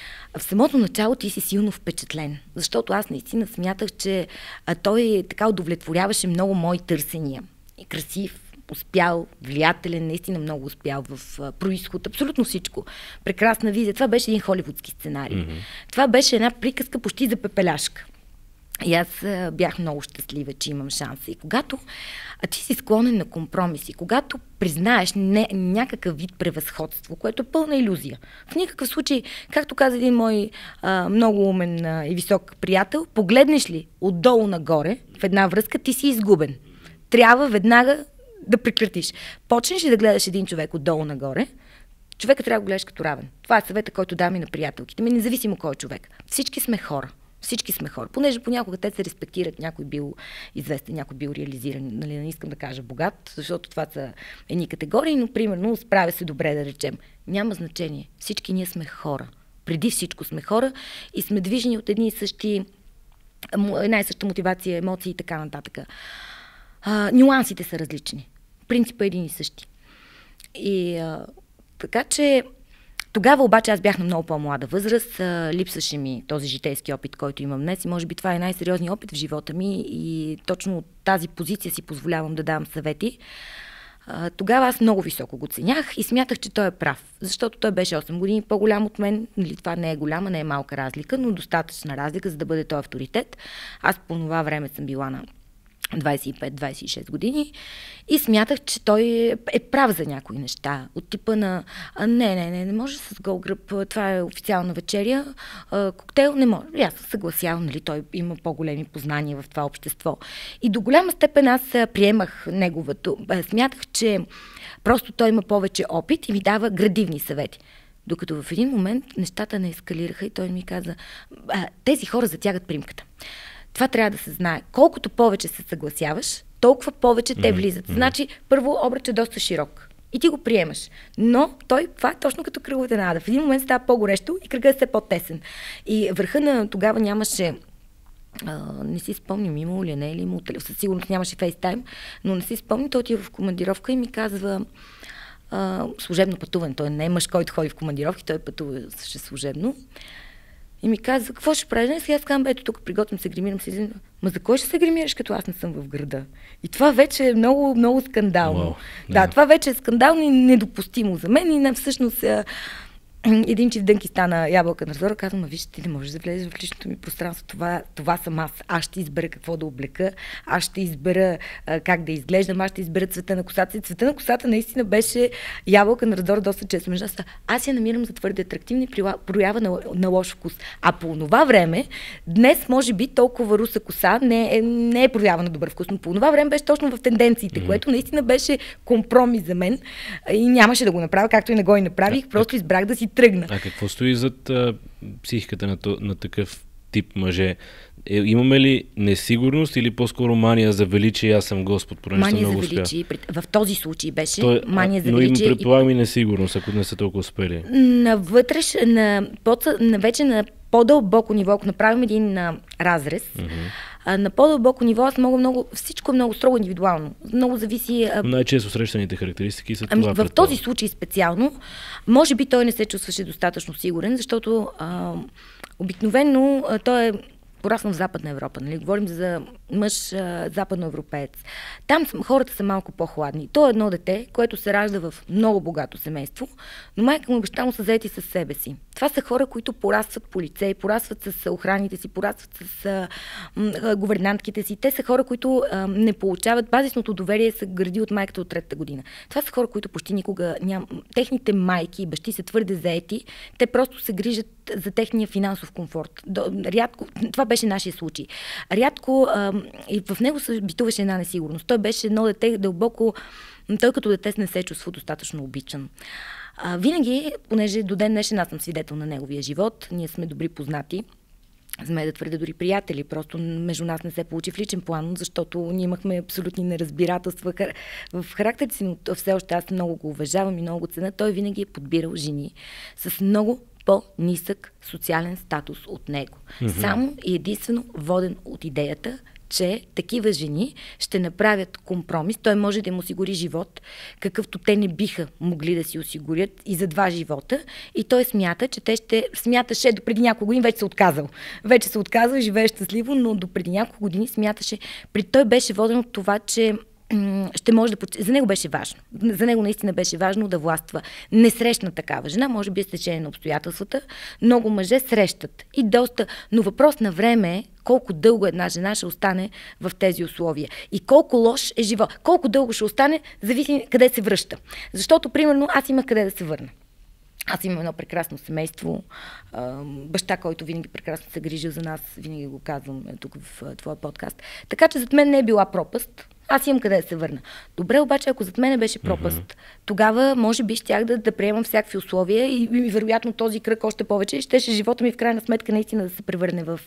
в самото начало ти си силно впечатлен, защото аз наистина смятах, че той така удовлетворяваше много мои търсения. И красив, успял, влиятелен, наистина много успял в произход, абсолютно всичко. Прекрасна визия. Това беше един холивудски сценарий. Това беше една приказка почти за пепеляшка. И аз бях много щастлива, че имам шанса. И когато ти си склонен на компромиси, когато признаеш някакъв вид превъзходство, което е пълна илюзия. В никакъв случай, както каза един мой много умен и висок приятел, погледнеш ли отдолу нагоре в една връзка, ти си изгубен. Трябва веднага да прекратиш. Почнеш ли да гледаш един човек отдолу нагоре, човека трябва да го гледаш като равен. Това е съвета, който дам и на приятелките ми, независимо кой е човек. Всички сме хора. Всички сме хора. Понеже понякога те се респектират, някой бил известен, някой бил реализиран, нали, не искам да кажа богат, защото това са едни категории, но примерно справя се добре, да речем. Няма значение. Всички ние сме хора. Преди всичко сме хора и сме движени от една и съща мотивация, емоции и така нататък. Нюансите са различни. Принципът е един и същи. И така че тогава обаче аз бях на много по-млада възраст, липсваше ми този житейски опит, който имам днес и може би това е най-сериозният опит в живота ми и точно от тази позиция си позволявам да давам съвети. Тогава аз много високо го ценях и смятах, че той е прав, защото той беше 8 години по-голям от мен, нали, това не е голяма, не е малка разлика, но достатъчна разлика, за да бъде той авторитет. Аз по това време съм била на 25-26 години и смятах, че той е прав за някои неща. От типа на не може с гол гръб, това е официална вечеря, коктейл не може. И аз се съгласявам, нали, той има по-големи познания в това общество. И до голяма степен аз приемах неговото. Смятах, че просто той има повече опит и ми дава градивни съвети. Докато в един момент нещата не ескалираха и той ми каза, тези хора затягат примката. Това трябва да се знае. Колкото повече се съгласяваш, толкова повече те влизат. Значи, първо, обръч е доста широк. И ти го приемаш. Но това е точно като кръговата на ада. В един момент става по-горещо и кръгът е все по-тесен. И върха на тогава нямаше... не си спомням, имало ли, не е ли имало телефон. Със сигурност нямаше фейстайм, но не си спомням. Той отива в командировка и ми казва служебно пътуване. Той не е мъж, който ходи в командировки, той пътува служебно. И ми каза, какво ще правиш днес? И аз казвам, ето тук приготвям се, гримирам се. Ма за кой ще се гримираш, като аз не съм в града? И това вече е много, много скандално. Да, това вече е скандално и недопустимо за мен. И всъщност един чифдънки стана ябълка на раздора, казвам, виж, ти не можеш да влезеш в личното ми пространство. Това съм аз. Аз ще избера какво да облека, аз ще избера как да изглеждам, аз ще избера цвета на косата си. Цвета на косата наистина беше ябълка на раздора доста често. Аз я намирам за твърде атрактивна и проява на лош вкус. А по това време, днес може би толкова руса коса не е проява на добър вкус, но по това време беше точно в тенденциите, което наистина беше компромис за мен и нямаше да го направя, както и не го и направих. Просто избрах да си тръгна. А какво стои зад психиката на такъв тип мъже? Имаме ли несигурност или по-скоро мания за величие, аз съм Господ, поне мания много за величие. В този случай беше мания за но величие. Но им предполагам и несигурност, ако не са толкова успели. Вече на по-дълбоко ниво, ако направим един разрез, на по-дълбоко ниво аз всичко е много строго индивидуално. Много зависи... Най-често срещаните характеристики са това. В този случай специално, може би той не се чувстваше достатъчно сигурен, защото обикновено той е пораснал в Западна Европа. Нали? Говорим за мъж западноевропеец. Там хората са малко по-хладни. То е едно дете, което се ражда в много богато семейство, но майка му и баща му са заети със себе си. Това са хора, които порастват полицеи, порастват с охраните си, порастват с гувернантките си. Те са хора, които не получават базисното доверие, се гради от майката от третата година. Това са хора, които почти никога техните майки и бащи са твърде заети. Те просто се грижат за техния финансов комфорт. Рядко, това беше нашия случай. Рядко и в него се битуваше една несигурност. Той беше едно дете дълбоко, той като дете не се чувства достатъчно обичан. Винаги, понеже до ден днешен аз съм свидетел на неговия живот, ние сме добри познати, сме да твърде дори приятели, просто между нас не се получи в личен план, защото ние имахме абсолютни неразбирателства в характера си, но все още аз много го уважавам и много го ценя. Той винаги е подбирал жени с много по-нисък социален статус от него. Само и единствено воден от идеята, че такива жени ще направят компромис. Той може да им осигури живот, какъвто те не биха могли да си осигурят и за 2 живота. И той смята, че смяташе до преди няколко години, вече се отказал и живее щастливо, но до преди няколко години смяташе, той беше воден от това, че ще може за него беше важно. За него наистина беше важно да властва. Не срещна такава жена, може би е стечение на обстоятелствата. Много мъже срещат. И доста. Но въпрос на време е колко дълго една жена ще остане в тези условия. И колко лош е живот. Колко дълго ще остане, зависи къде се връща. Защото, примерно, аз имах къде да се върна. Аз имам едно прекрасно семейство, баща, който винаги прекрасно се грижил за нас, винаги го казвам тук в твоя подкаст. Така че зад мен не е била пропаст. Аз имам къде да се върна. Добре, обаче, ако зад мене беше пропаст, тогава може би щях да приемам всякакви условия и вероятно този кръг още повече и щеше живота ми в крайна сметка наистина да се превърне в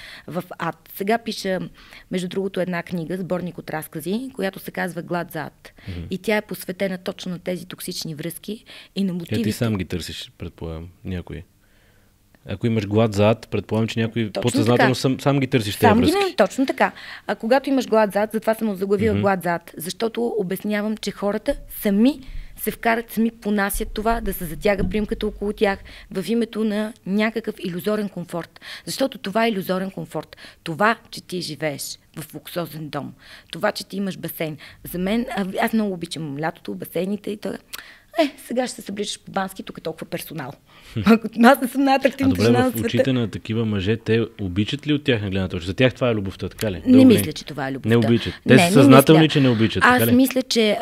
ад. Сега пиша, между другото, една книга, сборник от разкази, която се казва "Глад за ад". И тя е посветена точно на тези токсични връзки и на мотивите. Ти сам ги търсиш, предполагам, някой. Ако имаш глад за ад, предполагам, че някой подсъзнателно сам ги търсиш тези връзки. Точно така. А когато имаш глад за ад, затова съм заглавила глад за ад, защото обяснявам, че хората сами се вкарат, сами понасят това, да се затяга примката около тях в името на някакъв илюзорен комфорт. Защото това е илюзорен комфорт. Това, че ти живееш в луксозен дом, това, че ти имаш басейн. За мен, аз много обичам лятото, басейните и това. Сега ще се събличаш по Бански, тук е толкова персонал. Аз не съм най-атрактивната жена на света. В очите на такива мъже, те обичат ли от тях на гледна точка? За тях това е любовта, така ли? Не мисля, че това е любовта. Не обичат. Те са съзнателни, че не обичат, така ли? Аз мисля, че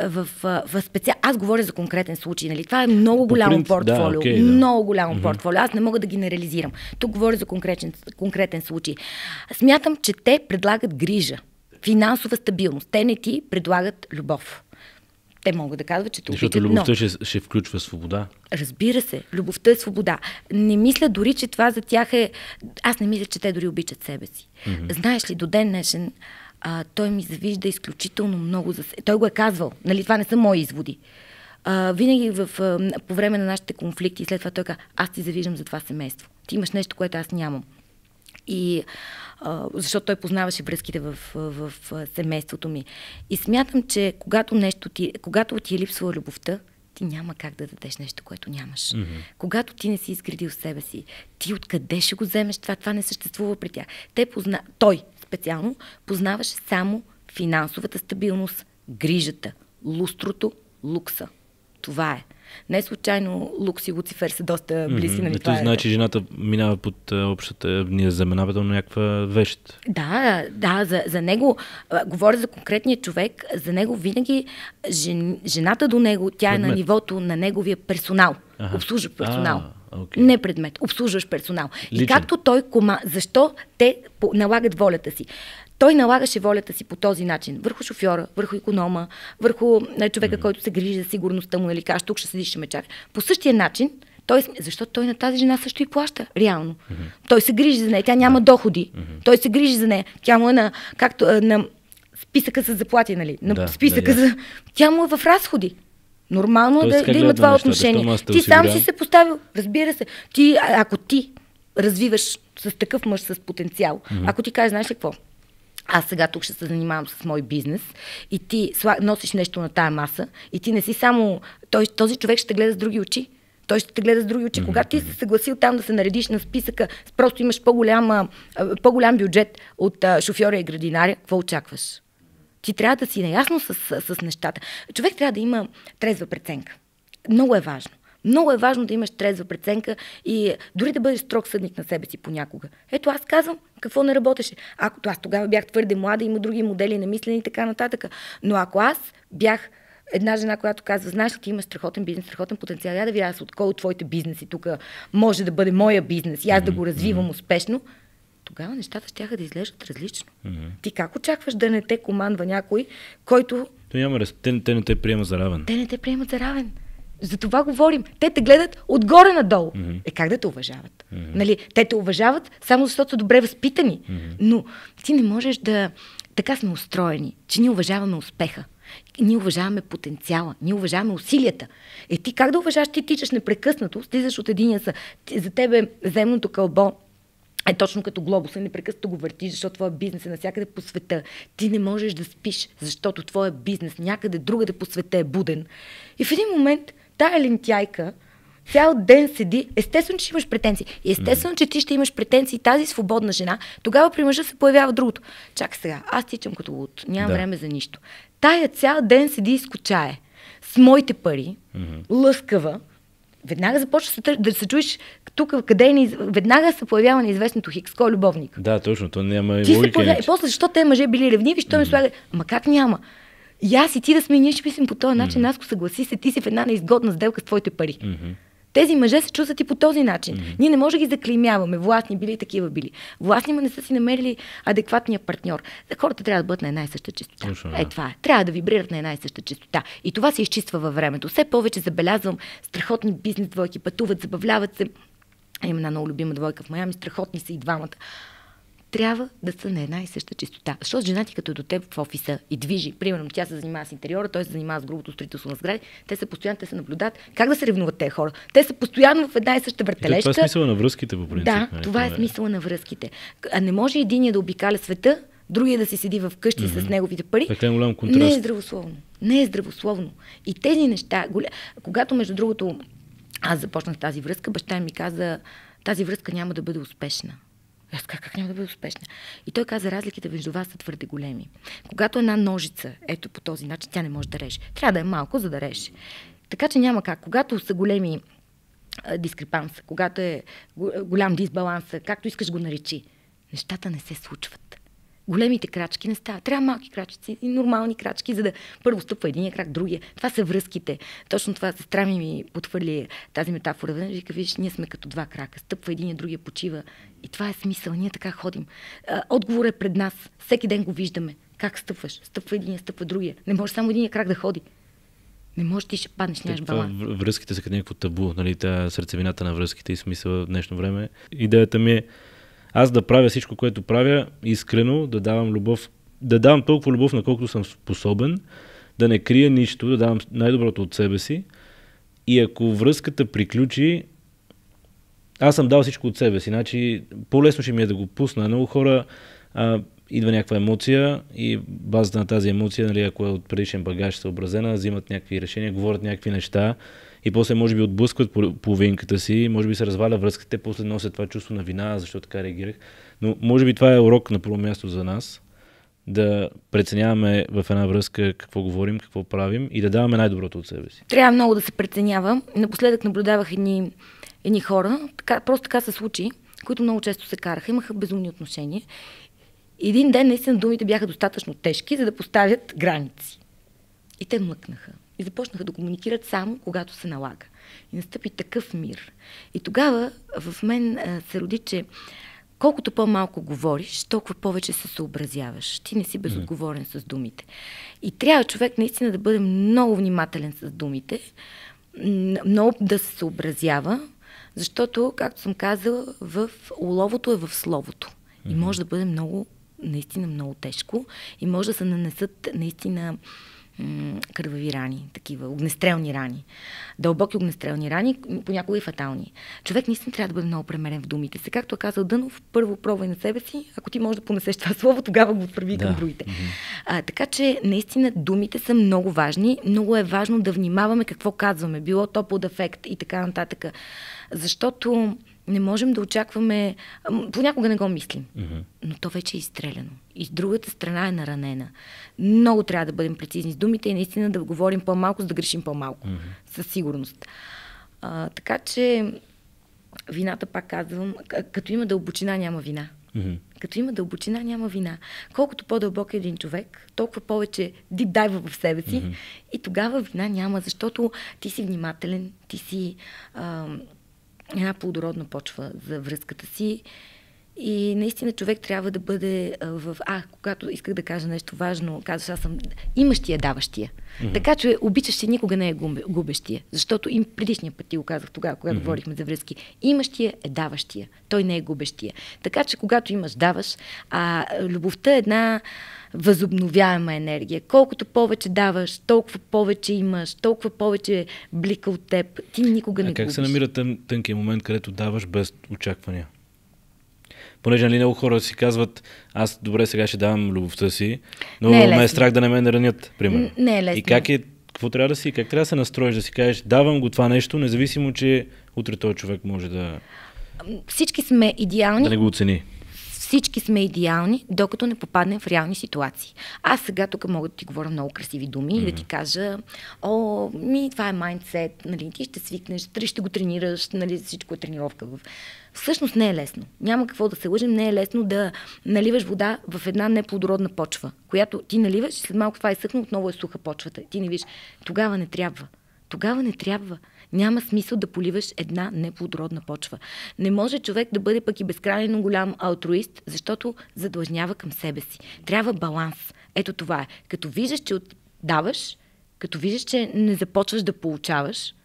аз говоря за конкретен случай, нали? Това е много голямо портфолио. Много голямо портфолио. Аз не мога да ги нереализирам. Тук говоря за конкретен случай. Смятам, че те предлагат грижа, финансова стабилност. Те не ти предлагат любов. Те могат да казват, че те обичат. Защото любовта ще включва свобода. Разбира се, любовта е свобода. Не мисля дори, че това за тях е... Аз не мисля, че те дори обичат себе си. Знаеш ли, до ден днешен той ми завижда изключително много за себе. Той го е казвал. Нали, това не са мои изводи. Винаги по време на нашите конфликти, след това той казва: аз ти завиждам за това семейство. Ти имаш нещо, което аз нямам. И защото той познаваше връзките в семейството ми. И смятам, че когато ти е липсвала любовта, ти няма как да дадеш нещо, което нямаш. Когато ти не си изградил себе си, ти откъде ще го вземеш това? Това не съществува при тях. Той специално познаваше само финансовата стабилност, грижата, лустрото, лукса. Това е. Не случайно Лукс и Луцифер са доста близки. Нали, това значи жената минава под общата знаменателно някаква вещ. Да, за него, говоря за конкретния човек, за него винаги жената до него, тя предмет. Е на нивото на неговия персонал. Обслужващ персонал. Не предмет, обслужващ персонал. Личен. И както той защо те налагат волята си? Той налагаше волята си по този начин. Върху шофьора, върху иконома, върху човека, който се грижи за сигурността му, нали, кажеш, тук ще седиш, ще ме чакаш. По същия начин Защото той на тази жена също и плаща, реално. Той се грижи за нея, тя няма доходи. Той се грижи за нея. Тя му е на списъка с заплати, нали? На списъка Тя му е в разходи. Нормално е да има това отношение. Ти сам си се поставил, разбира се. Ако ти развиваш с такъв мъж с потенциал, ако ти кажеш, знаеш ли какво? Аз сега тук ще се занимавам с мой бизнес и ти носиш нещо на тая маса и ти не си само... Този човек ще те гледа с други очи. Той ще те гледа с други очи. Когато ти се съгласил там да се наредиш на списъка, просто имаш по-голям бюджет от шофьора и градинаря, какво очакваш? Ти трябва да си наясно с нещата. Човек трябва да има трезва преценка. Много е важно. Много е важно да имаш трезва преценка и дори да бъдеш строг съдник на себе си понякога. Ето аз казвам какво не работеше. Аз тогава бях твърде млада, има други модели на мислене и така нататък. Но ако аз бях една жена, която казва, знаеш ли, ти имаш страхотен бизнес, страхотен потенциал, я да видя аз от кой от твоите бизнеси тук може да бъде моя бизнес и аз да го развивам успешно, тогава нещата щяха да изглеждат различно. Ти как очакваш да не те командва някой, който... Те не те приемат за равен. Те не те приемат за равен. За това говорим. Те те гледат отгоре надолу. Как да те уважават? Нали? Те те уважават само защото са добре възпитани. Но ти не можеш да... Така сме устроени, че ние уважаваме успеха. Ние уважаваме потенциала, ние уважаваме усилията. Ти как да уважаваш? Ти тичаш непрекъснато, слизаш от единия за тебе земното кълбо е точно като глобуса, непрекъснато го въртиш, защото твоя бизнес е навсякъде по света. Ти не можеш да спиш, защото твоя бизнес някъде другаде по света е буден. И в един момент тая лентяйка цял ден седи, естествено, че имаш претенции. И естествено, че ти ще имаш претенции, тази свободна жена, тогава при мъжа се появява другото. Чакай сега, аз тичам като луд, нямам време за нищо. Тая цял ден седи и скучае с моите пари, лъскава, веднага започва да се чуеш тук къде веднага се появява неизвестното Хикс, кой е любовник. Да, точно, то няма и логика. И после, защо те мъже били ревниви, що ми слага, ама как няма? И аз и ти да сме, ние ще мислим по този начин, Наско, съгласи се, ти си в една неизгодна сделка с твоите пари. Тези мъже се чувстват и по този начин. Ние не може да ги заклеймяваме. Властни били, такива били. Властни, но не са си намерили адекватния партньор. Хората трябва да бъдат на една и съща честота. Това е. Трябва да вибрират на една и съща честота. И това се изчиства във времето. Все повече забелязвам страхотни бизнес двойки, пътуват, забавляват се. Има една много любима двойка в Майами, страхотни са и двамата. Трябва да са на една и съща чистота. Защото жена ти като до теб в офиса и движи, примерно тя се занимава с интериора, той се занимава с грубото строителство на сгради, те са постоянно, те се наблюдат. Как да се ревнуват тези хора? Те са постоянно в една и съща въртележка. Това е смисъла на връзките, по принцип. Да, това е смисъла на връзките. А не може единия да обикаля света, другия да си седи в къщи с неговите пари. Така е голям контраст. Не е здравословно. Не е здравословно. И тези неща, когато между другото аз започнах тази връзка, баща ми каза, тази връзка няма да бъде успешна. Аз как няма да бъде успешна? И той каза, разликите между вас са твърде големи. Когато една ножица, ето по този начин, тя не може да реже. Трябва да е малко, за да реже. Така че няма как. Когато са големи дискрепанса, когато е голям дисбаланс, както искаш го наречи, нещата не се случват. Големите крачки не стават. Трябва малки крачки и нормални крачки, за да първо стъпва единия крак, другия. Това са връзките. Точно това сестра ми потвърли тази метафора. Вика, виж, ние сме като два крака. Стъпва единия, другия почива. И това е смисъл. Ние така ходим. Отговорът е пред нас. Всеки ден го виждаме. Как стъпваш? Стъпва единия, стъпва другия. Не може само единия крак да ходи. Не може, ти ще паднеш, нямаш баланс. Връзките са като някакво табу, нали, та сърцевината на връзките и смисъл в днешно време. Идеята ми е аз да правя всичко, което правя, искрено, да давам любов, да давам толкова любов, на колкото съм способен, да не крия нищо, да давам най-доброто от себе си. И ако връзката приключи, аз съм дал всичко от себе си. Значи, по-лесно ще ми е да го пусна. Много хора идва някаква емоция и базата на тази емоция, нали, ако е от предишен багаж съобразена, взимат някакви решения, говорят някакви неща и после може би отблъскват половинката си, може би се разваля връзката, после носят това чувство на вина, защо така реагирах. Но може би това е урок на първо място за нас, да преценяваме в една връзка какво говорим, какво правим и да даваме най-доброто от себе си. Трябва много да се преценява. Напоследък наблюдавах едни хора, просто така се случи, които много често се караха, имаха безумни отношения. Един ден наистина думите бяха достатъчно тежки, за да поставят граници. И те млъкнаха. И започнаха да комуникират само, когато се налага. И настъпи такъв мир. И тогава в мен се роди, че колкото по-малко говориш, толкова повече се съобразяваш. Ти не си безотговорен с думите. И трябва човек наистина да бъде много внимателен с думите, много да се съобразява, Защото, както съм казала, уловото е в словото. И може да бъде наистина много тежко и може да се нанесат наистина кървави рани, такива огнестрелни рани. Дълбоки огнестрелни рани, понякога и фатални. Човек наистина трябва да бъде много премерен в думите си. Както е казал Дънов, първо пробвай на себе си, ако ти можеш да понесеш това слово, тогава го отправи към другите. Така че наистина думите са много важни. Много е важно да внимаваме какво казваме. Било то под ефект и така нататък. Защото не можем да очакваме, понякога не го мислим, но то вече е изстреляно. И другата страна е наранена. Много трябва да бъдем прецизни с думите и наистина да говорим по-малко, за да грешим по-малко. Със сигурност. Така че вината, пак казвам, като има дълбочина, няма вина. Като има дълбочина, няма вина. Колкото по-дълбок е един човек, толкова повече дипдайва в себе си и тогава вина няма, защото ти си внимателен, ти си една плодородна почва за връзката си и наистина човек трябва да бъде когато исках да кажа нещо важно, казваш, аз съм имащия, даващия. Така че обичащия никога не е губещия, защото им предишния път ти го казах тогава, когато говорихме за връзки. Имащия е даващия, той не е губещия. Така че когато имаш, даваш, любовта е една възобновяема енергия. Колкото повече даваш, толкова повече имаш, толкова повече блика от теб. Ти никога не губиш. Как се намира тънкият момент, където даваш без очаквания? Понеже много хора си казват, аз добре сега ще давам любовта си, но ме е страх да не ме наранят, примерно. Не е лесно. И какво трябва да си, как трябва да се настроиш, да си кажеш, давам го това нещо, независимо, че утре този човек може да... Всички сме идеални. Да не го оцени. Всички сме идеални, докато не попаднем в реални ситуации. Аз сега тук мога да ти говоря много красиви думи и да ти кажа, това е майндсет, нали, ти ще свикнеш, ще го тренираш, нали, всичко е тренировка. Всъщност не е лесно. Няма какво да се лъжим, не е лесно да наливаш вода в една неплодородна почва, която ти наливаш, след малко това е съхно, отново е суха почвата. Ти не виж, тогава не трябва. Тогава не трябва. Няма смисъл да поливаш една неплодородна почва. Не може човек да бъде пък и безкрайно голям алтруист, защото задлъжнява към себе си. Трябва баланс. Ето това е. Като виждаш, че даваш, като виждаш, че не започваш да получаваш,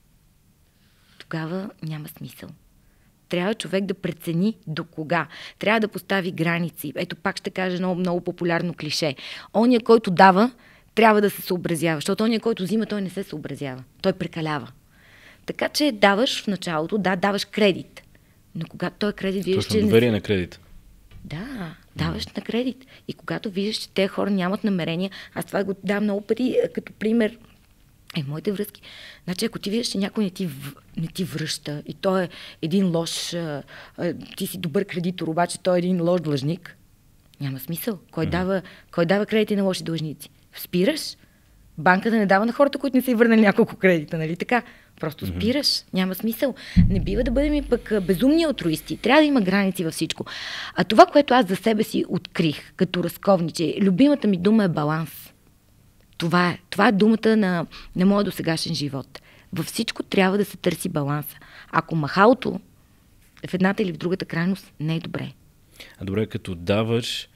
тогава няма смисъл. Трябва човек да прецени до кога. Трябва да постави граници. Ето пак ще кажа едно много популярно клише. Оня, който дава, трябва да се съобразява, защото оня, който взима, той не се съобразява. Той прекалява. Така че даваш в началото, даваш кредит. Но когато той кредит виждаш, че... доверие на кредит. Да, даваш на кредит. И когато виждаш, че тези хора нямат намерения, аз това го давам много пъти като пример моите връзки. Значи, ако ти виждаш, че някой не ти връща и той е един лош, ти си добър кредитор, обаче той е един лош длъжник, няма смисъл. Кой дава кредити на лоши длъжници? Спираш. Банката не дава на хората, които не са и върнали няколко кредита, нали така? Просто спираш. Няма смисъл. Не бива да бъдем и пък безумни алтруисти. Трябва да има граници във всичко. А това, което аз за себе си открих като разковниче, любимата ми дума е баланс. Това е думата на моя досегашен живот. Във всичко трябва да се търси баланса. Ако махалото в едната или в другата крайност, не е добре. А добре, като даваш,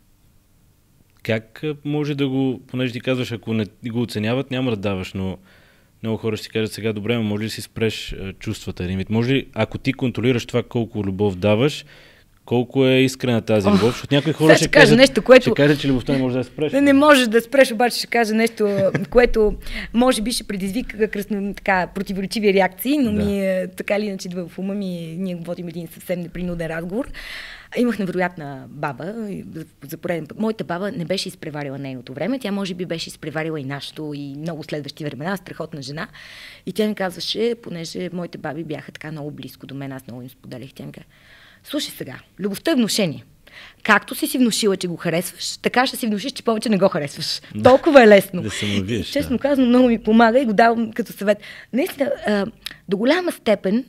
как може да го, понеже ти казваш, ако не го оценяват, няма да даваш, но много хора ще си кажат сега, добре, но може ли да си спреш чувствата? Може ли, ако ти контролираш това колко любов даваш, колко е искрена тази любов? Защото някои хора ще кажат, че любовта не може да спреш. Не можеш да спреш, обаче ще кажа нещо, което може би ще предизвика противоречиви реакции, но ми така или иначе в ума ми, ние водим един съвсем непринуден разговор. Имах невероятна баба, за пореден път. Моята баба не беше изпреварила нейното време, тя може би беше изпреварила и нашето, и много следващи времена, страхотна жена. И тя ми казваше, понеже моите баби бяха така много близко до мен, аз много им споделях, тя ми каза: слушай сега, любовта е внушение. Както си внушила, че го харесваш, така ще си внушиш, че повече не го харесваш. Толкова е лесно. Да се навиеш, честно казано, много ми помага и го давам като съвет. Наистина, до голяма степен,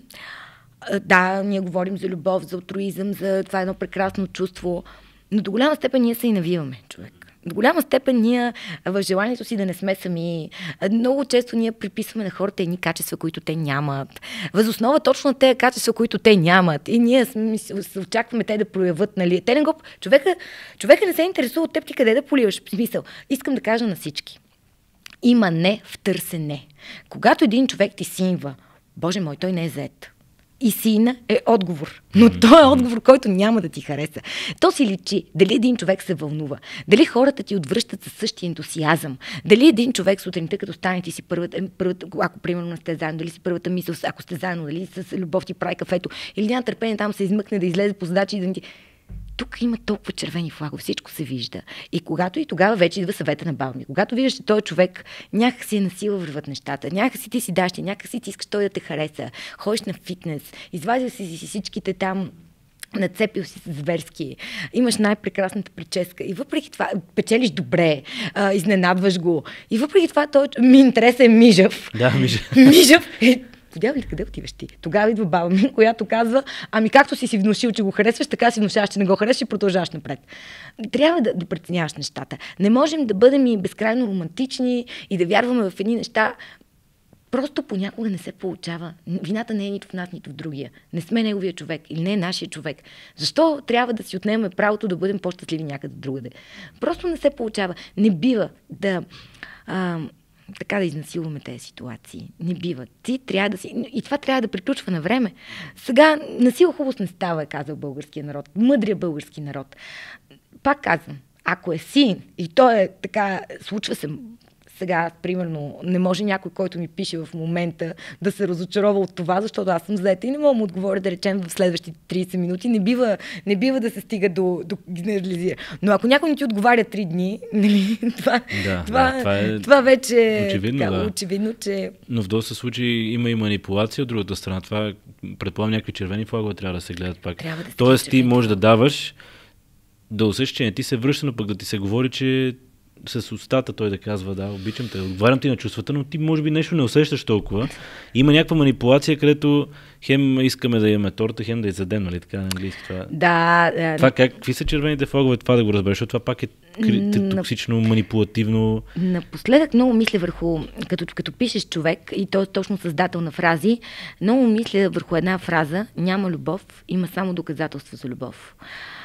ние говорим за любов, за алтруизъм, за това едно прекрасно чувство, но до голяма степен ние се и навиваме, човек. До голяма степен ние в желанието си да не сме сами, много често ние приписваме на хората едни качества, които те нямат. Въз основа точно на тези качества, които те нямат. И ние се очакваме те да проявят, нали. Човека не се интересува от теб ти къде да поливаш. В смисъл, искам да кажа на всички. Има не в търсене. Когато един човек ти синва, Боже мой, той не е зает. и син е отговор. Но той е отговор, който няма да ти хареса. То си личи дали един човек се вълнува, дали хората ти отвръщат със същия ентусиазъм, дали един човек сутринта, като стане ти си първата, ако примерно не сте заедно, дали си първата мисъл, ако сте заедно, дали с любов ти прави кафето, или няма търпение там се измъкне да излезе по задачи и да ни... Тук има толкова червени флагове, всичко се вижда. И когато и тогава вече идва съвета на баба ми. Когато виждаш, че този човек някакси е насила върват нещата, някакси ти си дащи, някакси ти искаш той да те хареса, ходиш на фитнес, извадил си всичките там, нацепил си се зверски, имаш най-прекрасната прическа и въпреки това печелиш добре, изненадваш го. И въпреки това той ми интерес е мижав. Да, мижав. Мижав. Видял ли къде отиваш ти? Тогава идва баба ми, която казва, ами както си внушил, че го харесваш, така си внушаваш, че не го харесваш и продължаваш напред. Трябва да преценяваш нещата. Не можем да бъдем и безкрайно романтични и да вярваме в едни неща. Просто понякога не се получава. Вината не е нито в нас, нито в другия. Не сме неговия човек или не е нашия човек. Защо трябва да си отнемем правото да бъдем по-щастливи някъде другаде? Просто не се получава. Не бива да... така да изнасилваме тези ситуации. Не бива. Ти трябва да си... И това трябва да приключва на време. Сега насила хубост не става, е казал българския народ. Мъдрия български народ. Пак казвам, ако е син и той е така, случва се сега, примерно, не може някой, който ми пише в момента да се разочарова от това, защото аз съм заета и не мога да му отговоря, да речем, в следващите 30 минути. Не бива да се стига до генерализира. Но ако някой не ти отговаря 3 дни, нали, това вече очевидно, така, очевидно, че... Но в доста случаи има и манипулация от другата страна. Това, предполагам, някакви червени флагове трябва да се гледат пак. Тоест ти можеш да даваш, да усещаш, че не ти се връща, но пък да ти се говори, че с устата той да казва, да, обичам те, отговарям ти на чувствата, но ти може би нещо не усещаш толкова. Има някаква манипулация, където хем искаме да имаме торта, хем да изядем, нали така на английски това. Да. Това какви са червените флагове, това да го разбереш, защото това пак е токсично, манипулативно. Напоследък много мисля върху, като пишеш човек и той е точно създател на фрази, много мисля върху една фраза: няма любов, има само доказателство за любов.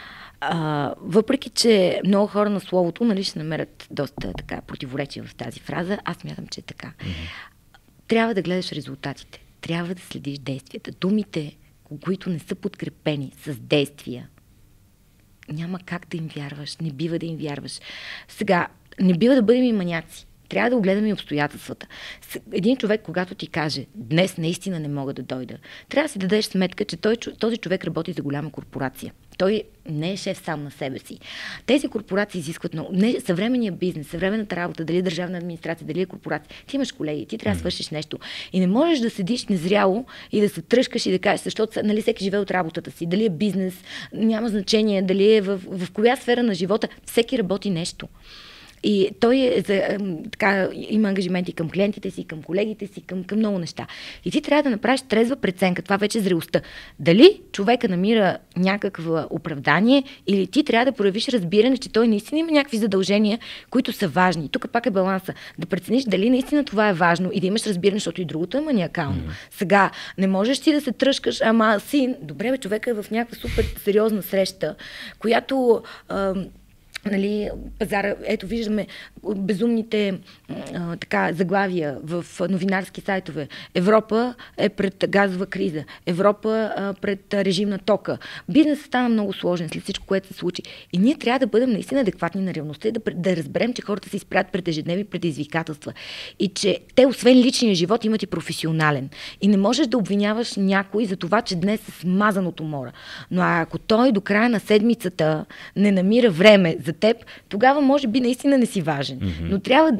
Въпреки че много хора на словото, нали, ще намерят доста така противоречия в тази фраза, аз смятам, че е така. Трябва да гледаш резултатите, трябва да следиш действията. Думите, които не са подкрепени с действия, няма как да им вярваш, не бива да им вярваш. Сега, не бива да бъдем и маняци. Трябва да огледаме и обстоятелствата. Един човек, когато ти каже, днес наистина не мога да дойда, трябва да си дадеш сметка, че този човек работи за голяма корпорация. Той не е шеф сам на себе си. Тези корпорации изискват много. Съвременния бизнес, съвременната работа, дали е държавна администрация, дали е корпорация. Ти имаш колеги, ти трябва да свършиш нещо. И не можеш да седиш незряло и да се тръшкаш и да кажеш, защото нали, всеки живее от работата си. Дали е бизнес, няма значение, дали е в коя сфера на живота, всеки работи нещо. И той така, има ангажименти към клиентите си, към колегите си, към много неща. И ти трябва да направиш трезва преценка. Това вече е зрелостта. Дали човека намира някакво оправдание или ти трябва да проявиш разбиране, че той наистина има някакви задължения, които са важни. Тук пак е баланса. Да прецениш дали наистина това е важно и да имаш разбиране, защото и другото е маниакално. Сега не можеш ти да се тръшкаш, ама син, добре бе, човека е в някаква супер сериозна среща, която... нали, пазара, ето виждаме безумните така заглавия в новинарски сайтове. Европа е пред газова криза. Европа пред режим на тока. Бизнесът стана много сложен след всичко, което се случи. И ние трябва да бъдем наистина адекватни на реалността и да разберем, че хората се изправят пред ежедневни предизвикателства. И че те, освен личния живот, имат и професионален. И не можеш да обвиняваш някой за това, че днес е смазан от умора. Но ако той до края на седмицата не намира време за теб, тогава може би наистина не си важен. Но трябва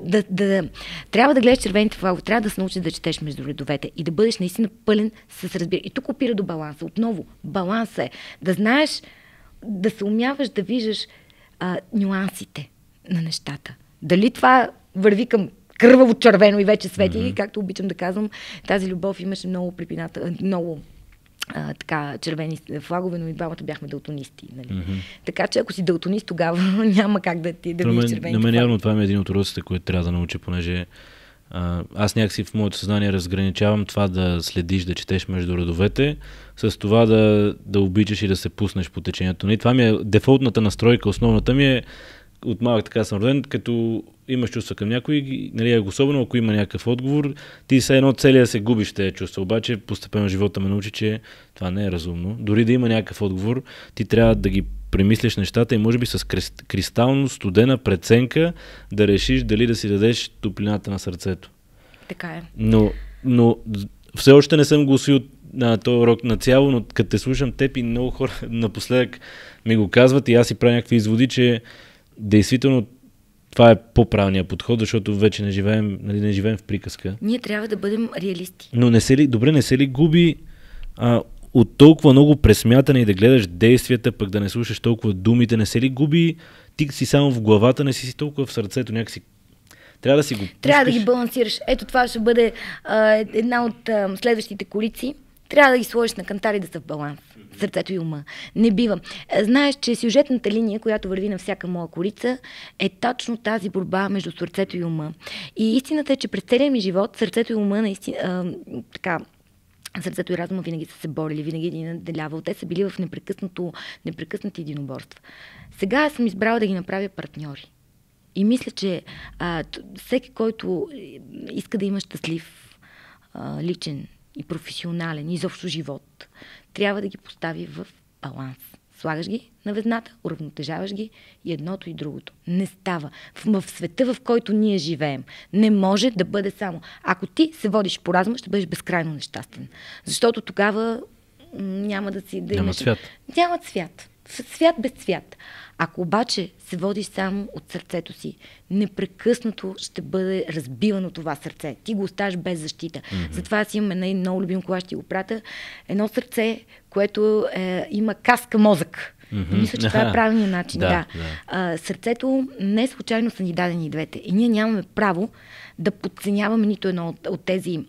да гледаш червените флагове, трябва да се научиш да четеш между редовете и да бъдеш наистина пълен с разбиране. И тук опира до баланса. Отново, балансът е да знаеш, да се умяваш да виждаш нюансите на нещата. Дали това върви към кърваво червено и вече свети, както обичам да казвам, тази любов имаше много препината, много така червени флагове, но и двамата бяхме далтонисти. Нали? Така че ако си далтонист, тогава няма как да видиш червените флагове. На мен явно това е един от уроците, които трябва да науча, понеже аз някакси в моето съзнание разграничавам това да следиш, да четеш между редовете, с това да обичаш и да се пуснеш по течението. И това ми е дефолтната настройка, основната ми е от малък така съм роден, като имаш чувства към някой, нали, особено ако има някакъв отговор, ти все едно целия се губиш тези чувства. Обаче постепенно живота ме научи, че това не е разумно. Дори да има някакъв отговор, ти трябва да ги премислиш нещата и може би с кристално студена преценка да решиш дали да си дадеш топлината на сърцето. Така е. Но все още не съм го усвоил на този урок нацяло, но като те слушам теб и много хора напоследък ми го казват и аз си правя някакви изводи, че действително това е по-правилният подход, защото вече не живеем в приказка. Ние трябва да бъдем реалисти. Но не се ли губи от толкова много пресмятане и да гледаш действията, пък да не слушаш толкова думите, не се ли губи, ти си само в главата, не си толкова в сърцето, някакси трябва да си го пускаш. Трябва да ги балансираш. Ето това ще бъде една от следващите корици. Трябва да ги сложиш на кантар и да са в баланс. Сърцето и ума. Не бива. Знаеш, че сюжетната линия, която върви на всяка моя корица, е точно тази борба между сърцето и ума. И истината е, че през целия ми живот сърцето и ума наистина сърцето и разума винаги са се борили, винаги ги наделявал. Те са били в непрекъснати единоборства. Сега аз съм избрала да ги направя партньори. И мисля, че всеки, който иска да има щастлив, личен и професионален, изобщо живот, трябва да ги постави в баланс. Слагаш ги на везната, уравнотежаваш ги и едното и другото. Не става. В света, в който ние живеем, не може да бъде само. Ако ти се водиш по разума, ще бъдеш безкрайно нещастен. Защото тогава няма да си... Няма цвят. Няма цвят. Свят без цвят. Ако обаче се водиш само от сърцето си, непрекъснато ще бъде разбивано това сърце. Ти го оставаш без защита. Затова аз имам един много любим, кога ще го пратя, едно сърце, което има каска мозък. Мисля, че това е правилният начин. Да. Сърцето не случайно са ни дадени и двете. И ние нямаме право да подценяваме нито едно от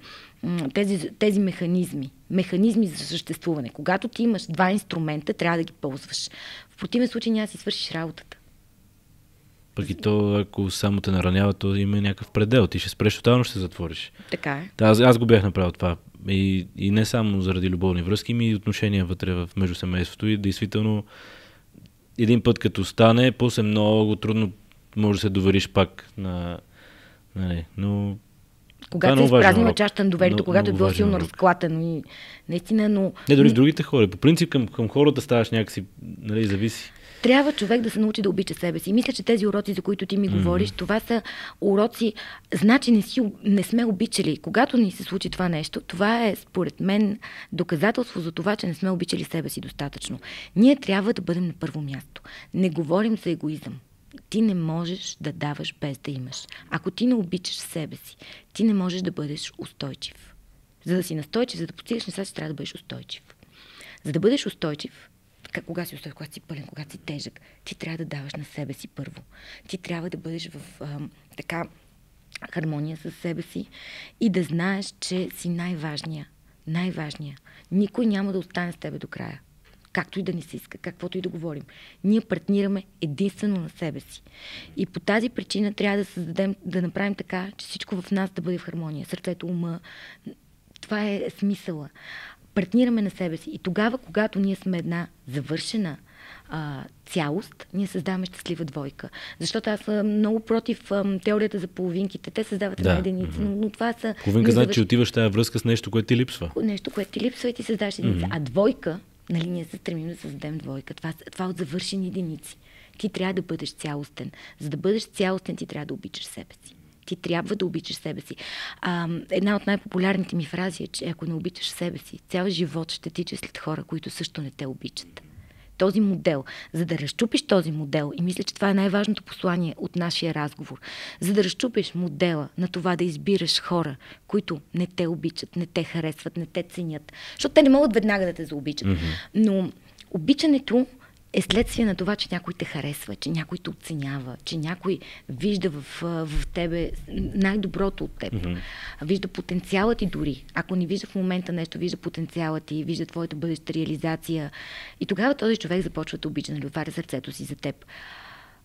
тези механизми. Механизми за съществуване. Когато ти имаш два инструмента, трябва да ги ползваш. В противен случай няма да си свършиш работата. Пък и то, ако само те наранява, то има някакъв предел. Ти ще спреш, тотално ще се затвориш. Така е. Аз го бях направил това. И не само заради любовни връзки, и отношения вътре между семейството. И действително, един път като стане, после много трудно може да се довериш пак на... Но... Когато се изпразнила чашата на доверието, когато е било силно разклатено и наистина, но... Не, дори в другите хора. По принцип към хората ставаш някакси, зависи. Трябва човек да се научи да обича себе си. Мисля, че тези уроци, за които ти ми говориш, това са уроци, значи не сме обичали. Когато ни се случи това нещо, това е, според мен, доказателство за това, че не сме обичали себе си достатъчно. Ние трябва да бъдем на първо място. Не говорим за егоизъм. Ти не можеш да даваш без да имаш. Ако ти не обичаш себе си, ти не можеш да бъдеш устойчив. За да си настойчив, за да постигаш нещата, си трябва да бъдеш устойчив. За да бъдеш устойчив, кога си устойчив, когато си пълен, когато си тежък, ти трябва да даваш на себе си първо. Ти трябва да бъдеш в хармония с себе си и да знаеш, че си най-важния. Най-важния. Никой няма да остане с тебе до края. Както и да ни се иска, каквото и да говорим. Ние партнираме единствено на себе си. И по тази причина трябва да направим така, че всичко в нас да бъде в хармония. Сърцето, ума. Това е смисъла. Партнираме на себе си. И тогава, когато ние сме една завършена цялост, ние създаваме щастлива двойка. Защото аз съм много против теорията за половинките. Те създават една единица, но това са... Половинка значи, че отиваш тази връзка с нещо, което ти липсва. Нещо, което ти липсва и ти създаваш единица. А двойка, ние се стремим да създадем двойка. Това от завършени единици. Ти трябва да бъдеш цялостен. За да бъдеш цялостен, ти трябва да обичаш себе си. Ти трябва да обичаш себе си. Една от най-популярните ми фрази е, че ако не обичаш себе си, цял живот ще тича след хора, които също не те обичат. Този модел, за да разчупиш този модел, и мисля, че това е най-важното послание от нашия разговор, за да разчупиш модела на това да избираш хора, които не те обичат, не те харесват, не те ценят, защото те не могат веднага да те заобичат. Но обичането е следствие на това, че някой те харесва, че някой те оценява, че някой вижда в тебе най-доброто от теб. Вижда потенциала ти дори. Ако не вижда в момента нещо, вижда потенциала ти, вижда твоята бъдеща реализация. И тогава този човек започва да обича, да отваря сърцето си за теб.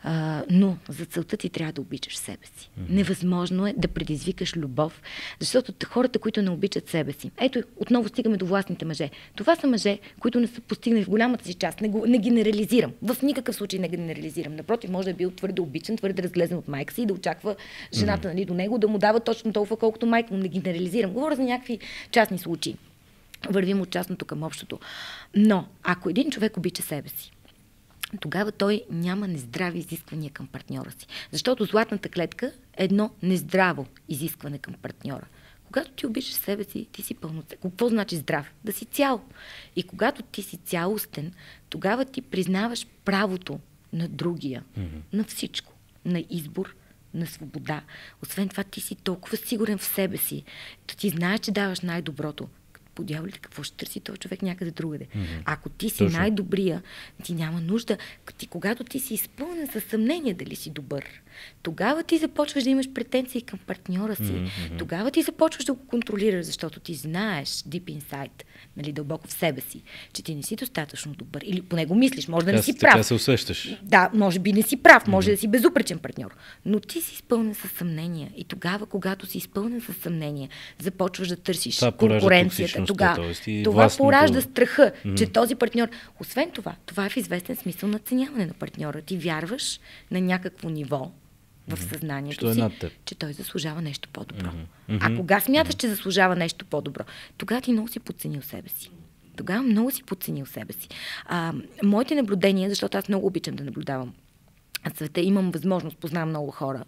Но за целта ти трябва да обичаш себе си. Невъзможно е да предизвикаш любов, защото хората, които не обичат себе си. Ето, отново стигаме до властните мъже. Това са мъже, които не са постигнали в голямата си част. Не генерализирам. В никакъв случай не генерализирам. Напротив, може да е бил твърде обичан, твърде разглезен от майка си и да очаква жената до него да му дава точно толкова, колкото майка му. Не генерализирам. Говоря за някакви частни случаи. Вървим от частното към общото. Но, ако един човек обича себе си, тогава той няма нездрави изисквания към партньора си. Защото златната клетка е едно нездраво изискване към партньора. Когато ти обичаш себе си, ти си пълноценен. Какво значи здрав? Да си цял. И когато ти си цялостен, тогава ти признаваш правото на другия, на всичко, на избор, на свобода. Освен това, ти си толкова сигурен в себе си. Ти знаеш, че даваш най-доброто. Подяволите, какво ще търси този човек някъде другаде? Ако ти си най-добрия, ти няма нужда. Когато ти си изпълнен със съмнение дали си добър, тогава ти започваш да имаш претенции към партньора си. Тогава ти започваш да го контролираш, защото ти знаеш deep inside, нали, дълбоко в себе си, че ти не си достатъчно добър. Или поне го мислиш, може да не си прав. Така се усещаш. Да, може би не си прав, може да си безупречен партньор. Но ти си изпълнен със съмнения. И тогава, когато си изпълнен със съмнения, започваш да търсиш конкуренцията. Това поражда страха, че този партньор... Освен това, това е в известен смисъл надценяване на партньора. Ти вярваш на някакво ниво в съзнанието си, че той заслужава нещо по-добро. А кога смяташ, че заслужава нещо по-добро? Тогава ти много си подценил себе си. Тогава много си подценил себе си. Моите наблюдения, защото аз много обичам да наблюдавам света, имам възможност, познавам много хора.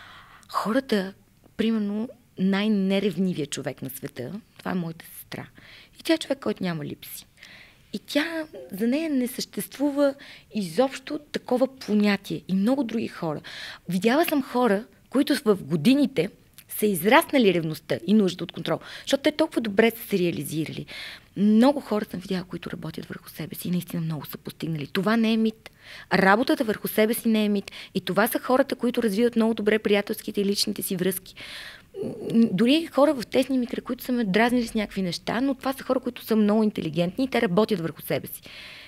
Хората, примерно, най-неревнивия човек на света, това е моята сестра. И тя е човек, който няма липси. И тя, за нея не съществува изобщо такова понятие. И много други хора. Видяла съм хора, които в годините са израснали ревността и нужда от контрол, защото те толкова добре са се реализирали. Много хора съм видяла, които работят върху себе си и наистина много са постигнали. Това не е мит. Работата върху себе си не е мит. И това са хората, които развиват много добре приятелските и личните си връзки. Дори хора в тесни ми кръг, които са ме дразнили с някакви неща, но това са хора, които са много интелигентни и те работят върху себе си.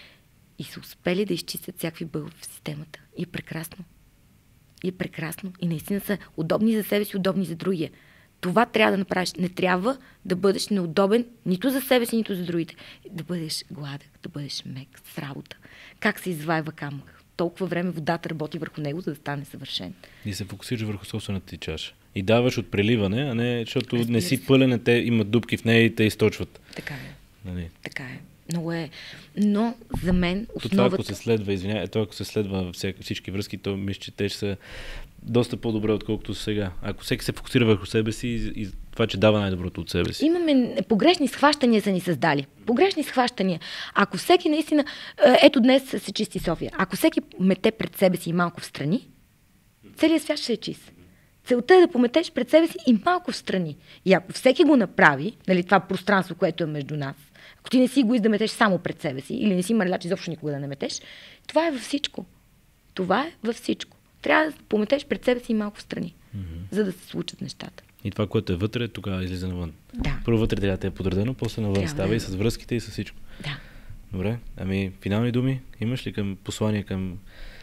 И са успели да изчистят всякакви бълби в системата. И е прекрасно. И е прекрасно. И наистина са удобни за себе си, удобни за другия. Това трябва да направиш. Не трябва да бъдеш неудобен нито за себе си, нито за другите. Да бъдеш гладък, да бъдеш мек, с работа. Как се извайва камък? Толкова време водата работи върху него, за да стане съвършен. И се фокусираш върху собствената ти чаша. И даваш от преливане, а не, защото не си пълен, те имат дупки в нея и те източват. Така е. Нали? Така е. Много е. Но за мен основата... Това, ако се следва, ако се следва всички връзки, то мисля, че те ще са доста по-добре, отколкото сега. Ако всеки се фокусира върху себе си и това, че дава най-доброто от себе си. Имаме погрешни схващания са ни създали. Погрешни схващания. Ако всеки наистина... Ето днес се чисти София. Ако всеки мете пред себе си и малко в страни, целият свят ще е чист. Целта е да пометеш пред себе си и малко в страни. И ако всеки го направи, нали, това пространство, което е между нас, ако ти не си егоист да метеш само пред себе си, или не си мърляч изобщо никога да не метеш, това е във всичко. Това е във всичко. Трябва да пометеш пред себе си и малко в страни, за да се случат нещата. И това, което е вътре, тогава излиза навън. Да. Първо вътре трябва да е подредено, после навън става и с връзките и с всичко. Да. Добре, финални думи имаш ли към послания към...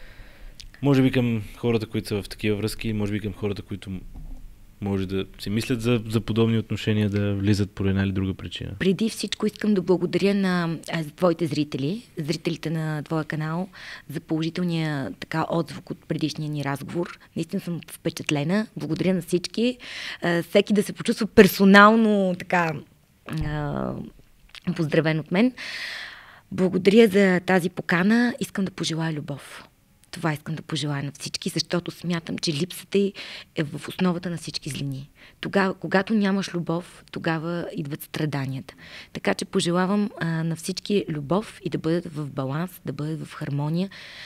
Може би към хората, които са в такива връзки, може би към хората, които може да си мислят за подобни отношения, да влизат по една или друга причина. Преди всичко искам да благодаря на твоите зрителите на твоя канал, за положителния отзвук от предишния ни разговор. Наистина съм впечатлена. Благодаря на всички. Всеки да се почувства персонално поздравен от мен. Благодаря за тази покана. Искам да пожелая любов. Това искам да пожелая на всички, защото смятам, че липсата й е в основата на всички злини. Тогава, когато нямаш любов, тогава идват страданията. Така че пожелавам на всички любов и да бъдат в баланс, да бъдат в хармония.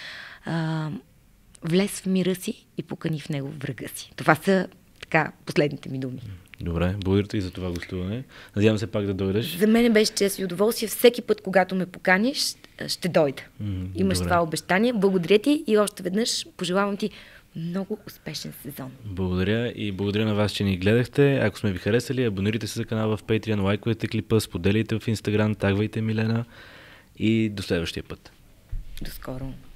Влез в мира си и покани в него врага си. Това са последните ми думи. Добре, благодаря ти за това гостуване. Надявам се пак да дойдеш. За мен беше чест и удоволствие. Всеки път, когато ме поканиш, ще дойда. Имаш това обещание. Благодаря ти и още веднъж пожелавам ти много успешен сезон. Благодаря и благодаря на вас, че ни гледахте. Ако сме ви харесали, абонирайте се за канала в Patreon, лайквайте клипа, споделяйте в Instagram, тагвайте Милена и до следващия път. До скоро.